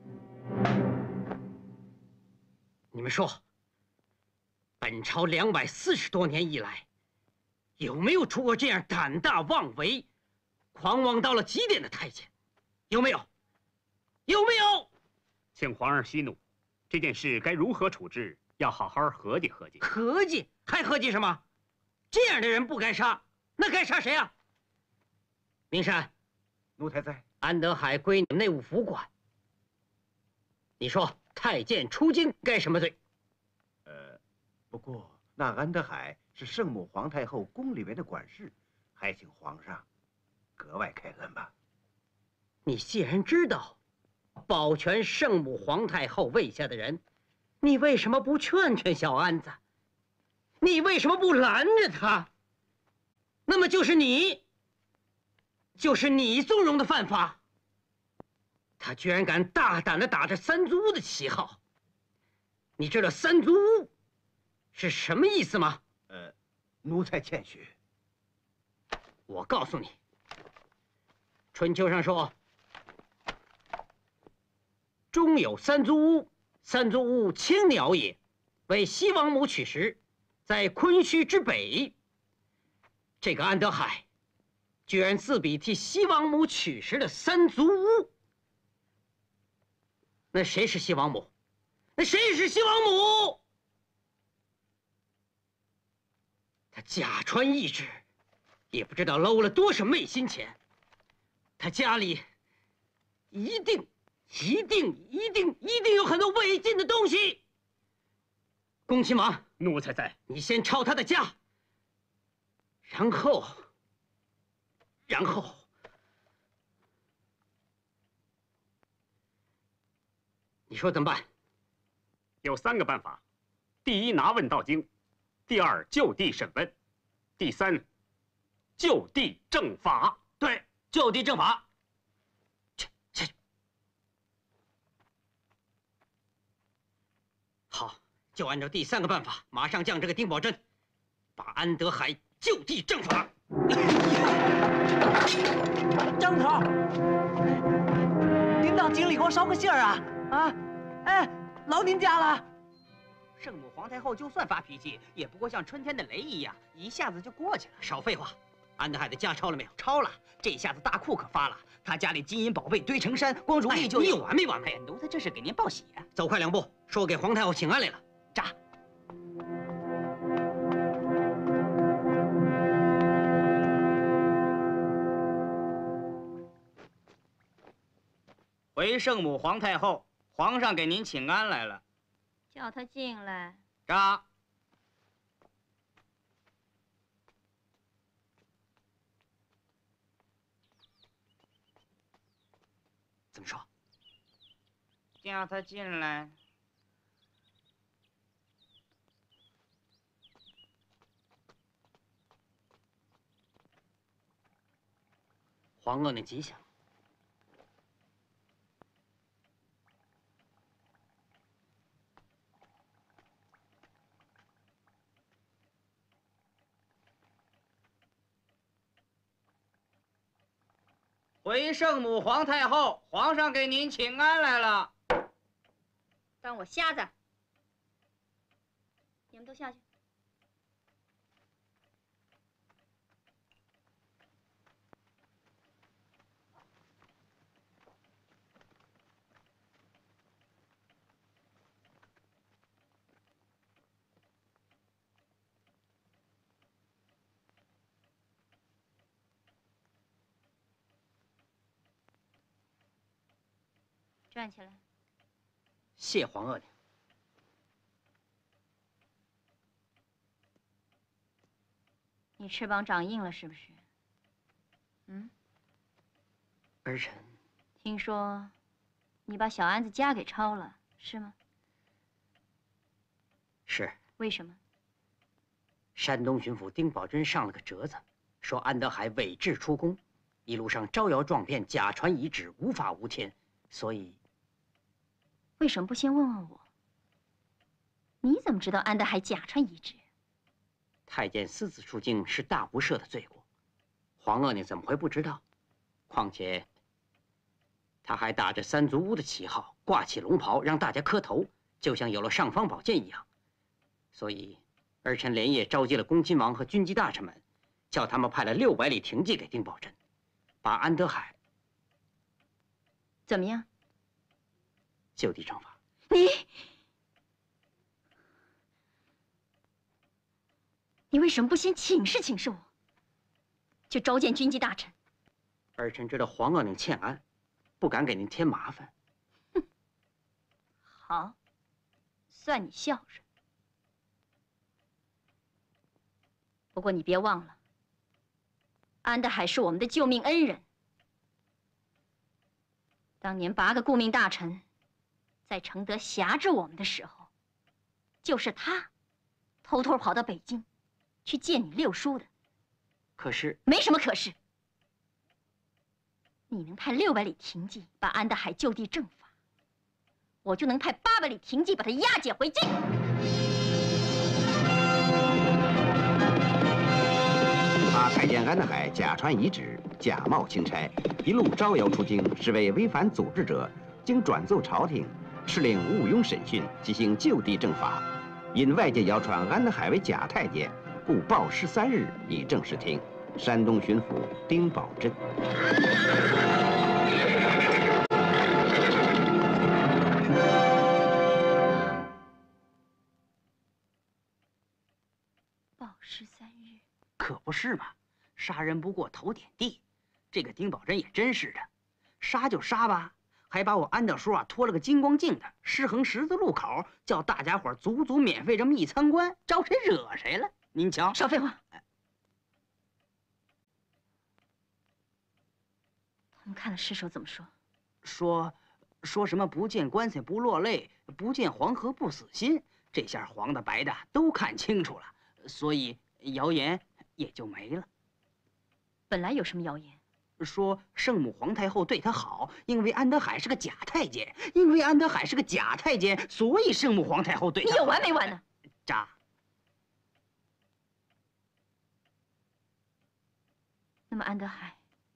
你们说，本朝240多年以来，有没有出过这样胆大妄为、狂妄到了极点的太监？有没有？有没有？ 请皇上息怒，这件事该如何处置？要好好合计合计。 合计还合计什么？这样的人不该杀，那该杀谁啊？明山， 奴才在。 安德海归你们内务府管。你说太监出京该什么罪？ 不过那安德海是圣母皇太后宫里面的管事，还请皇上格外开恩吧。 你既然知道保全圣母皇太后位下的人，你为什么不劝劝小安子？你为什么不拦着他？那么就是你纵容的犯法。他居然敢大胆地打着三足屋的旗号。你知道三足屋是什么意思吗？ 奴才谦虚。 我告诉你，春秋上说，中有三足屋，三足屋青鸟也，为西王母取食，在昆虚之北。这个安德海居然自比替西王母取食的三足屋。那谁是西王母？那谁是西王母？他假传懿旨，也不知道搂了多少昧心钱。他家里一定有很多违禁的东西。恭亲王， 奴才在。 你先抄他的家，然后，你说怎么办？ 有3个办法：第一，拿问到京；第二，就地审问；第三，就地正法。 对，就地正法。好，就按照第3个办法，马上将这个丁宝桢，把安德海就地正法。 张头，您到京里给我捎个信儿啊！啊，哎，劳您家了。圣母皇太后就算发脾气，也不过像春天的雷一样，一下子就过去了。少废话，安德海的家抄了没有？抄了，这下子大库可发了。他家里金银宝贝堆成山，光如意就……你有完没完？哎呀，奴才这是给您报喜啊！走快2步，说我给皇太后请安来了。扎。回圣母皇太后，皇上给您请安来了。 叫他进来。 扎。怎么说？ 叫他进来。 皇额那吉祥。回圣母皇太后，皇上给您请安来了。 当我瞎子？你们都下去。站起来。 谢皇额娘。 你翅膀长硬了是不是？嗯。 儿臣听说你把小安子家给抄了，是吗？ 是。 为什么？ 山东巡抚丁宝桢上了个折子，说安德海伪制出宫，一路上招摇撞骗，假传遗旨，无法无天，所以。 为什么不先问问我？你怎么知道安德海假传遗旨？ 太监私自出京是大不赦的罪过，皇额娘怎么会不知道？况且他还打着三足乌的旗号，挂起龙袍，让大家磕头，就像有了尚方宝剑一样。所以，儿臣连夜召集了恭亲王和军机大臣们，叫他们派了600里廷骑给丁宝桢，把安德海怎么样？ 就地正法。 你为什么不先请示我，就召见军机大臣？ 儿臣知道皇额娘欠安，不敢给您添麻烦。 哼，好，算你孝顺。不过你别忘了，安德海是我们的救命恩人。当年8个顾命大臣在承德挟制我们的时候，就是他偷偷跑到北京去见你六叔的。 可是没什么可是，你能派600里廷骑把安德海就地正法，我就能派800里廷骑把他押解回京。 把太监安德海假传遗旨，假冒钦差，一路招摇出京，是为违反组织者，经转奏朝廷，敕令毋庸审讯，即行就地正法。因外界谣传安德海为假太监，故报时3日以正视听。山东巡抚丁宝桢。 报时3日， 可不是嘛？杀人不过头点地，这个丁宝桢也真是的，杀就杀吧，还把我安大叔拖了个金光镜的，失衡十字路口，叫大家伙足足免费这么一参观，招谁惹谁了？您瞧， 少废话。他们看了尸首怎么说？ 说什么不见棺材不落泪，不见黄河不死心。这下黄的白的都看清楚了，所以谣言也就没了。 本来有什么谣言？ 说圣母皇太后对他好，因为安德海是个假太监，因为安德海是个假太监，所以圣母皇太后对他好。 你有完没完呢？ 渣。 么安德海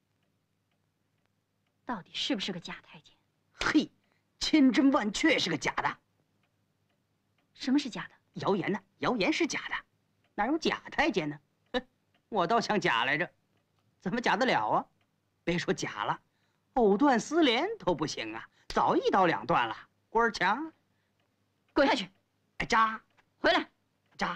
到底是不是个假太监？ 嘿，千真万确是个假的。 什么是假的？ 谣言呢？谣言是假的，哪有假太监呢？哼，我倒想假来着，怎么假得了啊？别说假了，藕断丝连都不行啊，早一刀两断了。官儿强， 滚下去！ 哎，扎， 回来， 扎。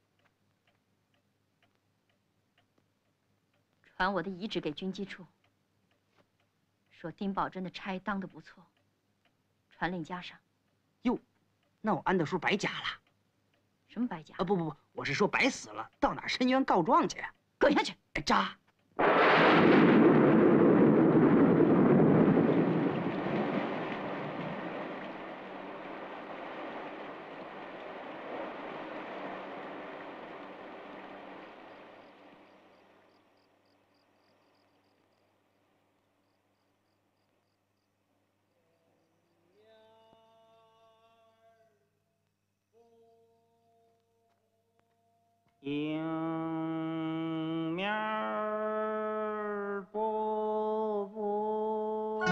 传我的遗旨给军机处，说丁宝珍的差当得不错，传令加上。 哟，那我安德叔白假了。 什么白假？ 不，我是说白死了，到哪儿申冤告状去？ 滚下去！ 哎，扎。 迎面不不，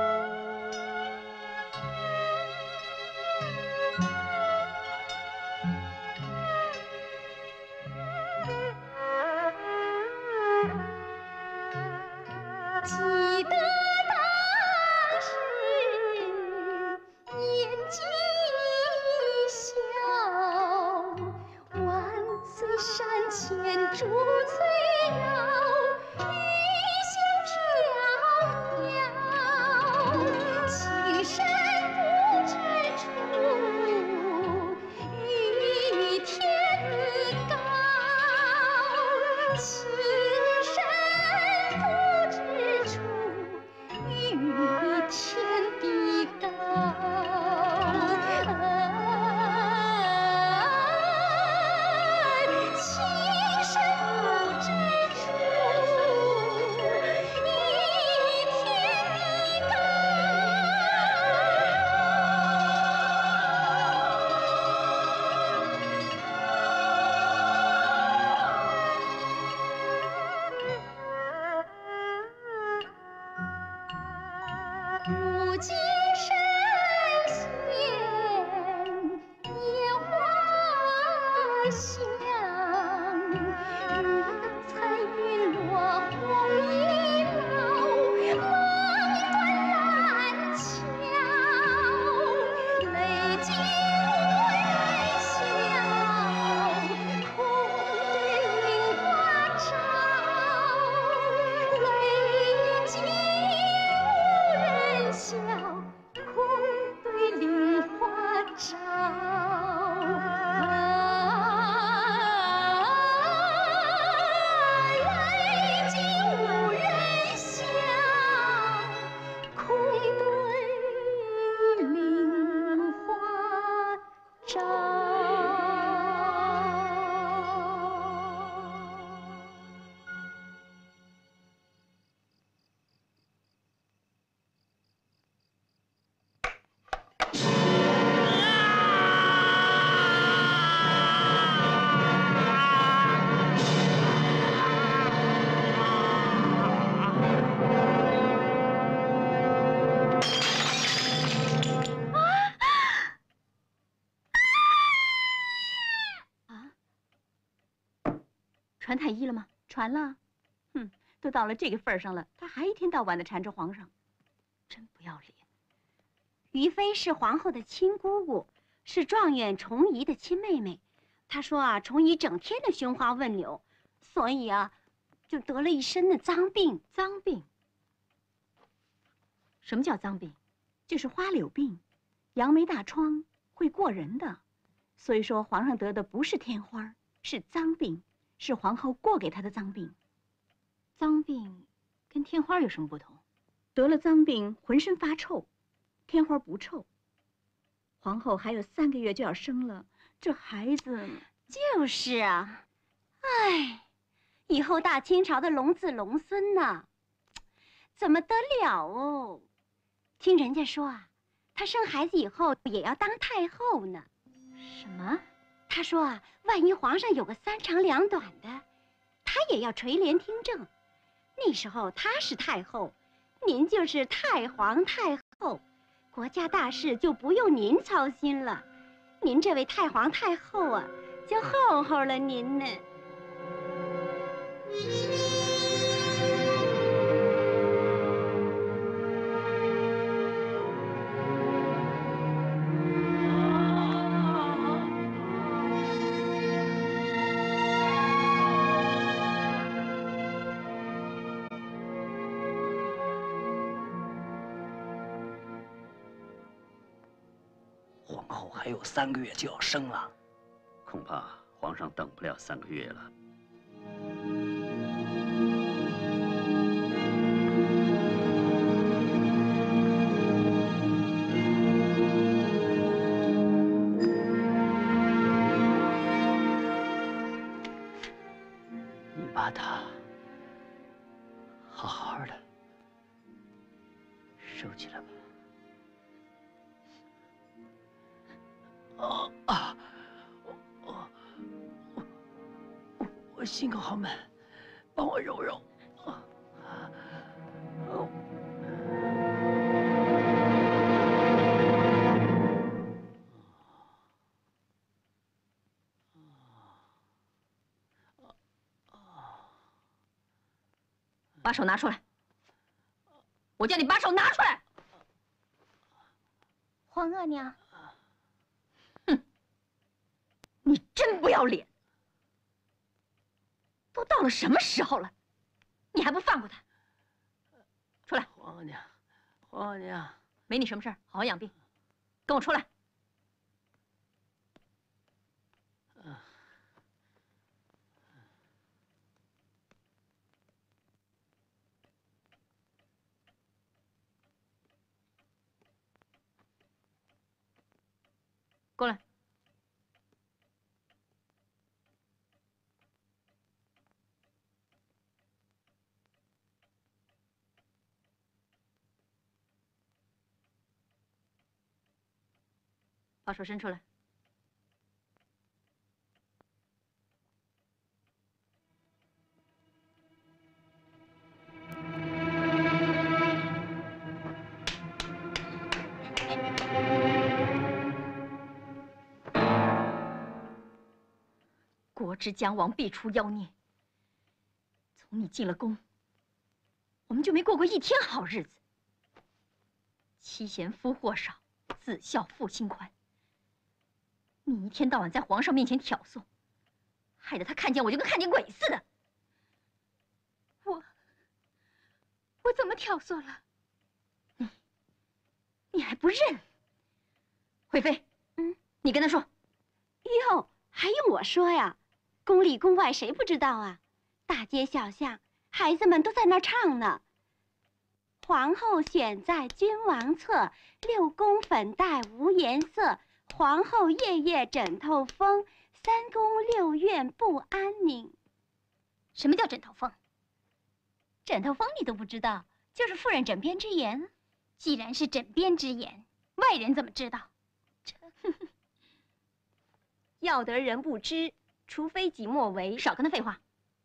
记得当时年纪小，万岁山前竹翠绕，玉香飘飘，青山不知处，与天高。青山不知处，与天地高。青山不知处，与天地高。如今神仙烟花香，月彩云落红衣老，梦断蓝桥，泪尽无人笑，空对菱花照，泪尽无人笑，空对菱花照。泪尽无人笑，空对菱花照。 传太医了吗？传了。哼，都到了这个份儿上了，他还一天到晚的缠着皇上，真不要脸。 于妃是皇后的亲姑姑，是状元崇仪的亲妹妹。她说啊，崇仪整天的寻花问柳，所以啊，就得了一身的脏病。 脏病？什么叫脏病？就是花柳病，杨梅大疮会过人的。所以说，皇上得的不是天花，是脏病，是皇后过给他的脏病。脏病跟天花有什么不同？得了脏病，浑身发臭，天花不臭。皇后还有3个月就要生了，这孩子就是啊，哎，以后大清朝的龙子龙孙呐，怎么得了哦？听人家说啊，她生孩子以后也要当太后呢。 什么？ 她说啊，万一皇上有个3长2短的，她也要垂帘听政。 那时候她是太后，您就是太皇太后，国家大事就不用您操心了。您这位太皇太后啊，就厚厚了您呢。 皇后还有3个月就要生了， 恐怕皇上等不了3个月了。 你把她好好的收起来吧。 我心口好闷，帮我揉揉。 把手拿出来！我叫你把手拿出来！ 皇额娘， 哼，你真不要脸！都到了什么时候了，你还不放过他？出来！ 皇额娘，皇额娘， 没你什么事儿，好好养病。跟我出来！过来。把手伸出来。国之将亡，必除妖孽。从你进了宫，我们就没过过一天好日子。妻贤夫祸少，子孝父心宽。你一天到晚在皇上面前挑唆，害得他看见我就跟看见鬼似的。 我怎么挑唆了？ 你还不认？惠妃，你跟他说。 哟，还用我说呀？宫里宫外谁不知道啊？大街小巷，孩子们都在那儿唱呢。皇后选在君王侧，6宫粉黛无颜色。皇后夜夜枕头风，3宫6院不安宁。 什么叫枕头风？ 枕头风你都不知道，就是妇人枕边之言。 既然是枕边之言，外人怎么知道？ 要得人不知，除非己莫为。 少跟他废话。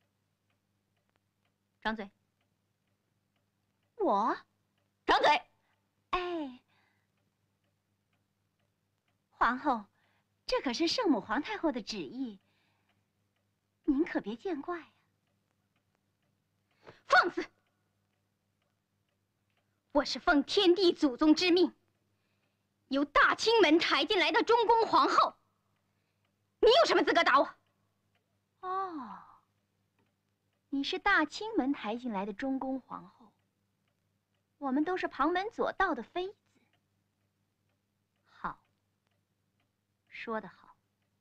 张嘴。 我？ 张嘴。 哎。皇后，这可是圣母皇太后的旨意，您可别见怪呀。 放肆！我是奉天地祖宗之命，由大清门抬进来的中宫皇后，你有什么资格打我？ 哦，你是大清门抬进来的中宫皇后，我们都是旁门左道的妃子。好，说得好。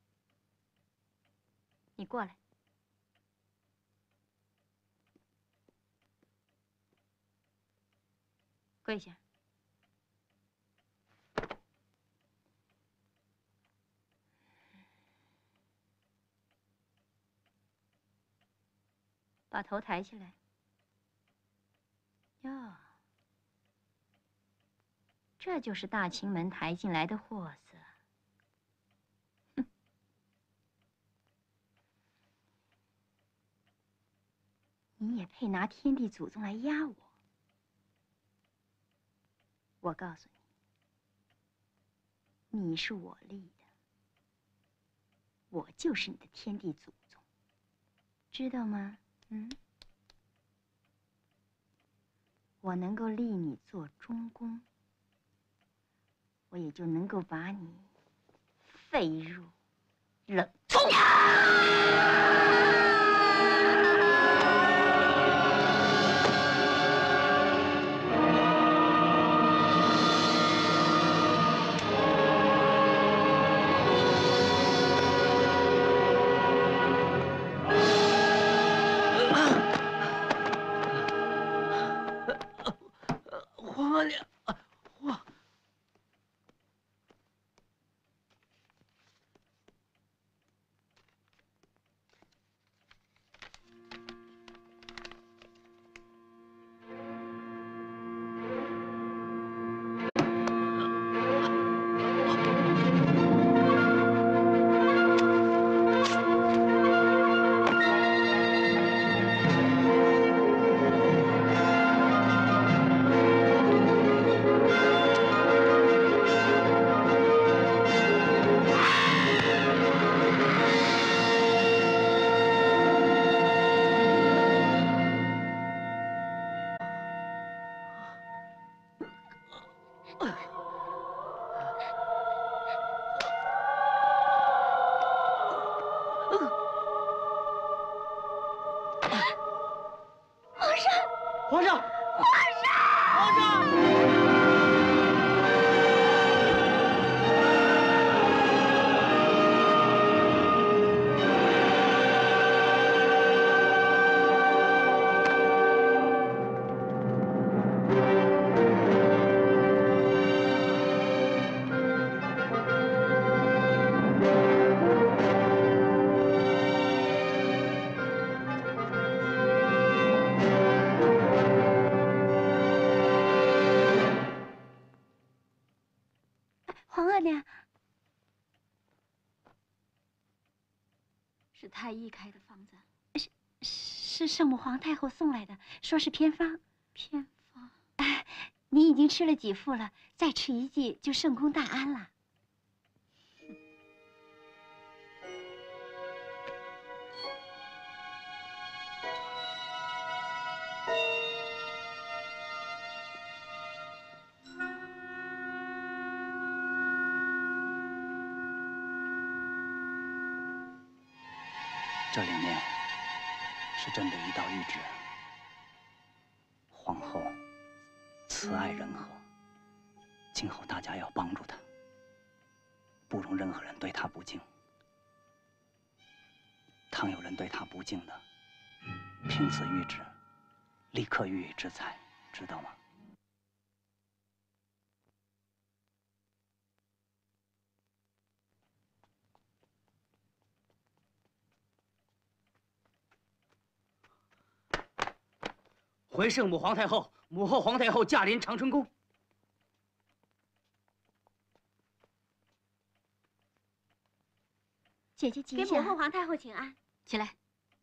你过来。跪下。把头抬起来。哟，这就是大清门抬进来的货色。哼，你也配拿天地祖宗来压我？我告诉你，你是我立的，我就是你的天地祖宗，知道吗？嗯。我能够立你做中宫，我也就能够把你废入冷宫。 皇额娘， 皇上， 皇上！ 皇额娘， 是太医开的方子， 是圣母皇太后送来的，说是偏方。 偏方。 哎，你已经吃了几副了，再吃一剂就圣功大安了。 这里面是朕的一道谕旨。皇后慈爱仁和，今后大家要帮助她，不容任何人对她不敬。倘有人对她不敬的，凭此谕旨，立刻予以制裁，知道吗？ 回圣母皇太后，母后皇太后驾临长春宫。 姐姐吉给祥。 母后皇太后请安。 起来。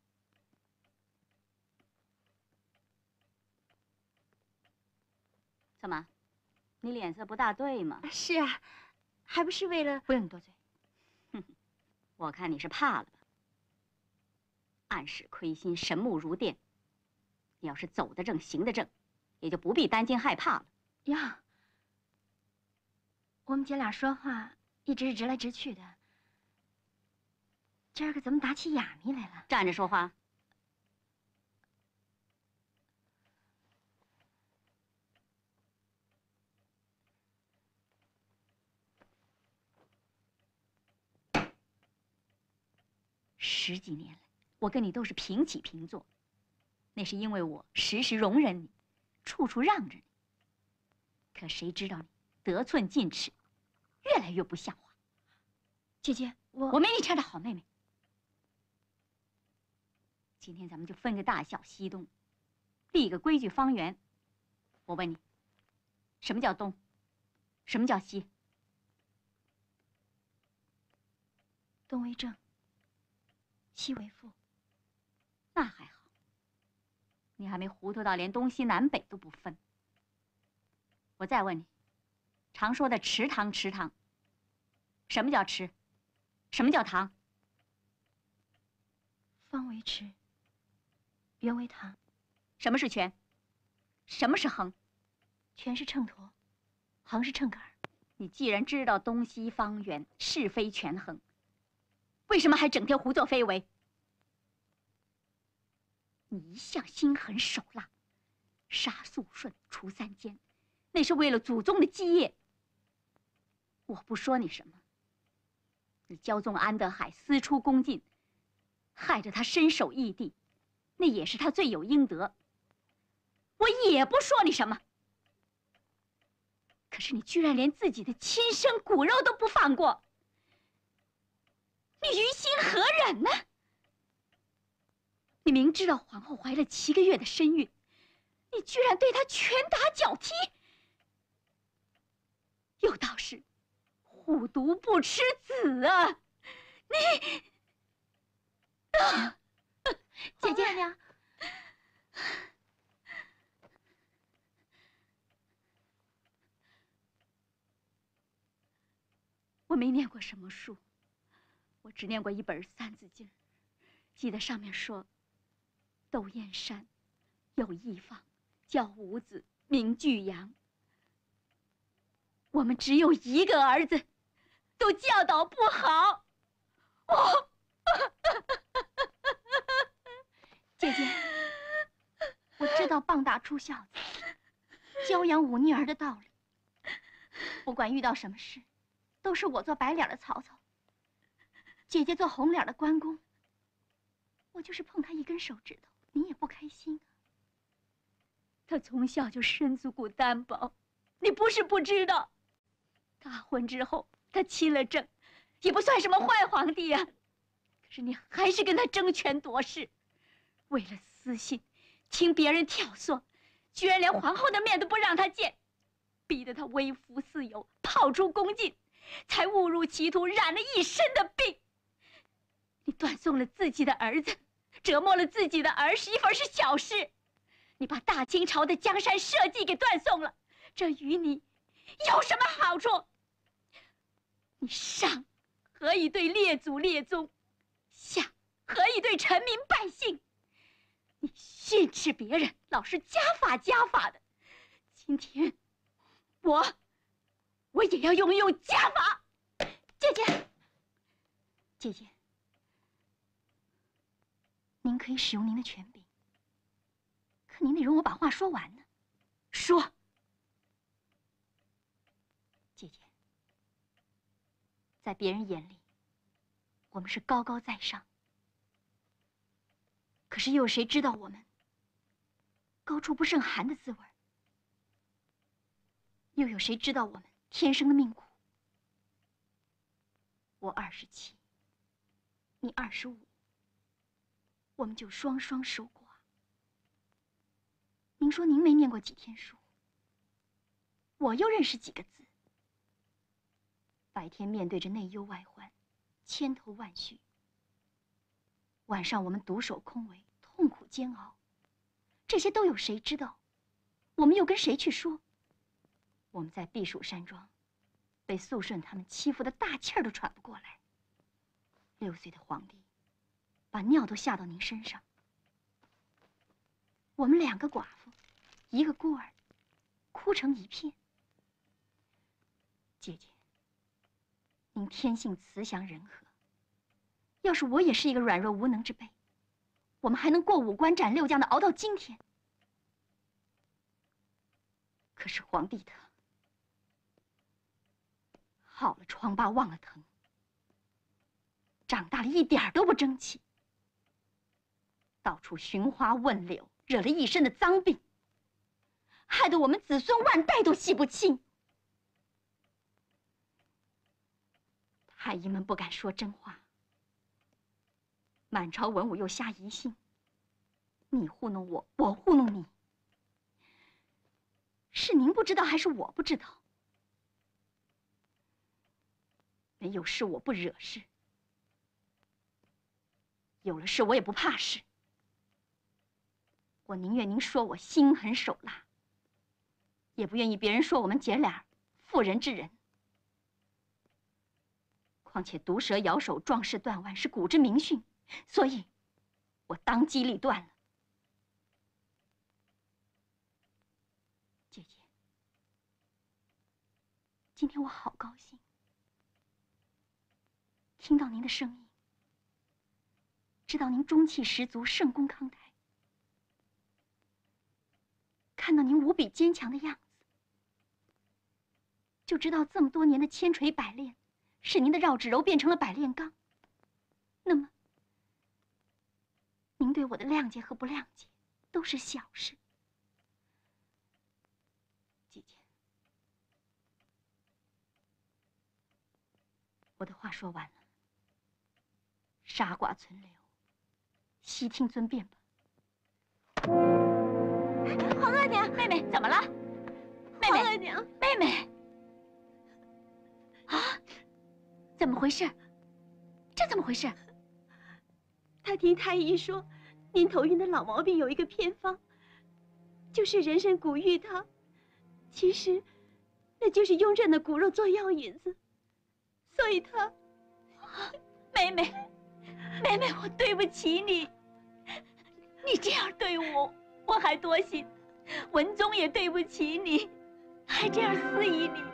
怎么，你脸色不大对吗？ 是啊，还不是为了…… 不用你多嘴。哼哼，我看你是怕了吧？暗室亏心，神目如电。你要是走得正，行得正，也就不必担惊害怕了。 呀，我们姐俩说话一直是直来直去的，今儿个怎么打起哑谜来了？ 站着说话。10几年来，我跟你都是平起平坐。那是因为我时时容忍你，处处让着你。可谁知道你得寸进尺，越来越不像话。 姐姐， 我没你这样的好妹妹。今天咱们就分个大小西东，立个规矩方圆。我问你，什么叫东？什么叫西？ 东为正，西为副。 那还好。 你还没糊涂到连东西南北都不分。我再问你，常说的池塘，池塘，什么叫池？什么叫塘？ 方为池，圆为塘。 什么是权？什么是衡？ 权是秤砣，衡是秤杆。 你既然知道东西方圆是非权衡，为什么还整天胡作非为？你一向心狠手辣，杀肃顺，除三奸，那是为了祖宗的基业。我不说你什么，你骄纵安德海，私出宫禁，害得他身首异地，那也是他罪有应得。我也不说你什么，可是你居然连自己的亲生骨肉都不放过，你于心何忍呢？你明知道皇后怀了7个月的身孕，你居然对她拳打脚踢，有道是虎毒不吃子啊！你， 姐姐娘， 我没念过什么书，我只念过一本《三字经》，记得上面说：窦燕山有一方，叫伍子，名巨阳。我们只有一个儿子，都教导不好。 姐姐，我知道棒打出孝子，教养忤逆儿的道理。不管遇到什么事，都是我做白脸的曹操，姐姐做红脸的关公。我就是碰他一根手指头，你也不开心啊。 他从小就身足骨单薄，你不是不知道。大婚之后，他亲了政，也不算什么坏皇帝啊。可是你还是跟他争权夺势，为了私信，听别人挑唆，居然连皇后的面都不让他见，逼得他微服私游，跑出宫禁，才误入歧途，染了一身的病。你断送了自己的儿子，折磨了自己的儿媳妇是小事，你把大清朝的江山社稷给断送了，这与你有什么好处？你上何以对列祖列宗，下何以对臣民百姓？你训斥别人，老是家法家法的。今天我也要用家法。 姐姐，姐姐，您可以使用您的权柄，可您得容我把话说完呢。 说。 姐姐，在别人眼里，我们是高高在上，可是又有谁知道我们高处不胜寒的滋味？又有谁知道我们天生的命苦？我27，你25，我们就双双守寡。您说您没念过几天书，我又认识几个字？白天面对着内忧外患，千头万绪；晚上我们独守空围，痛苦煎熬。这些都有谁知道？我们又跟谁去说？我们在避暑山庄，被肃顺他们欺负的大气儿都喘不过来。6岁的皇帝，把尿都下到您身上。我们2个寡妇，1个孤儿，哭成一片。姐姐，您天性慈祥仁和，要是我也是一个软弱无能之辈，我们还能过5关斩6将的熬到今天。可是皇帝他好了疮疤忘了疼，长大了一点都不争气，到处寻花问柳，惹了一身的脏病，害得我们子孙万代都洗不清。太医们不敢说真话，满朝文武又瞎疑心，你糊弄我，我糊弄你，是您不知道还是我不知道？没有事我不惹事，有了事我也不怕事。 我宁愿您说我心狠手辣，也不愿意别人说我们姐俩妇人之仁。况且毒蛇咬手，壮士断腕是古之名训，所以，我当机立断了。姐姐，今天我好高兴，听到您的声音，知道您中气十足，圣功慷慨。 看到您无比坚强的样子，就知道这么多年的千锤百炼，使您的绕指柔变成了百炼钢。那么，您对我的谅解和不谅解，都是小事。姐姐，我的话说完了，杀寡存留，悉听尊便吧。 皇额娘，妹妹怎么了？妹妹， 皇额娘， 妹妹，啊，怎么回事？这怎么回事？ 他听太医说，您头晕的老毛病有一个偏方，就是人参骨玉汤。其实，那就是用人的骨肉做药引子，所以他， 妹妹，妹妹，我对不起你，你这样对我还多心。 文宗也对不起你，还这样肆意你。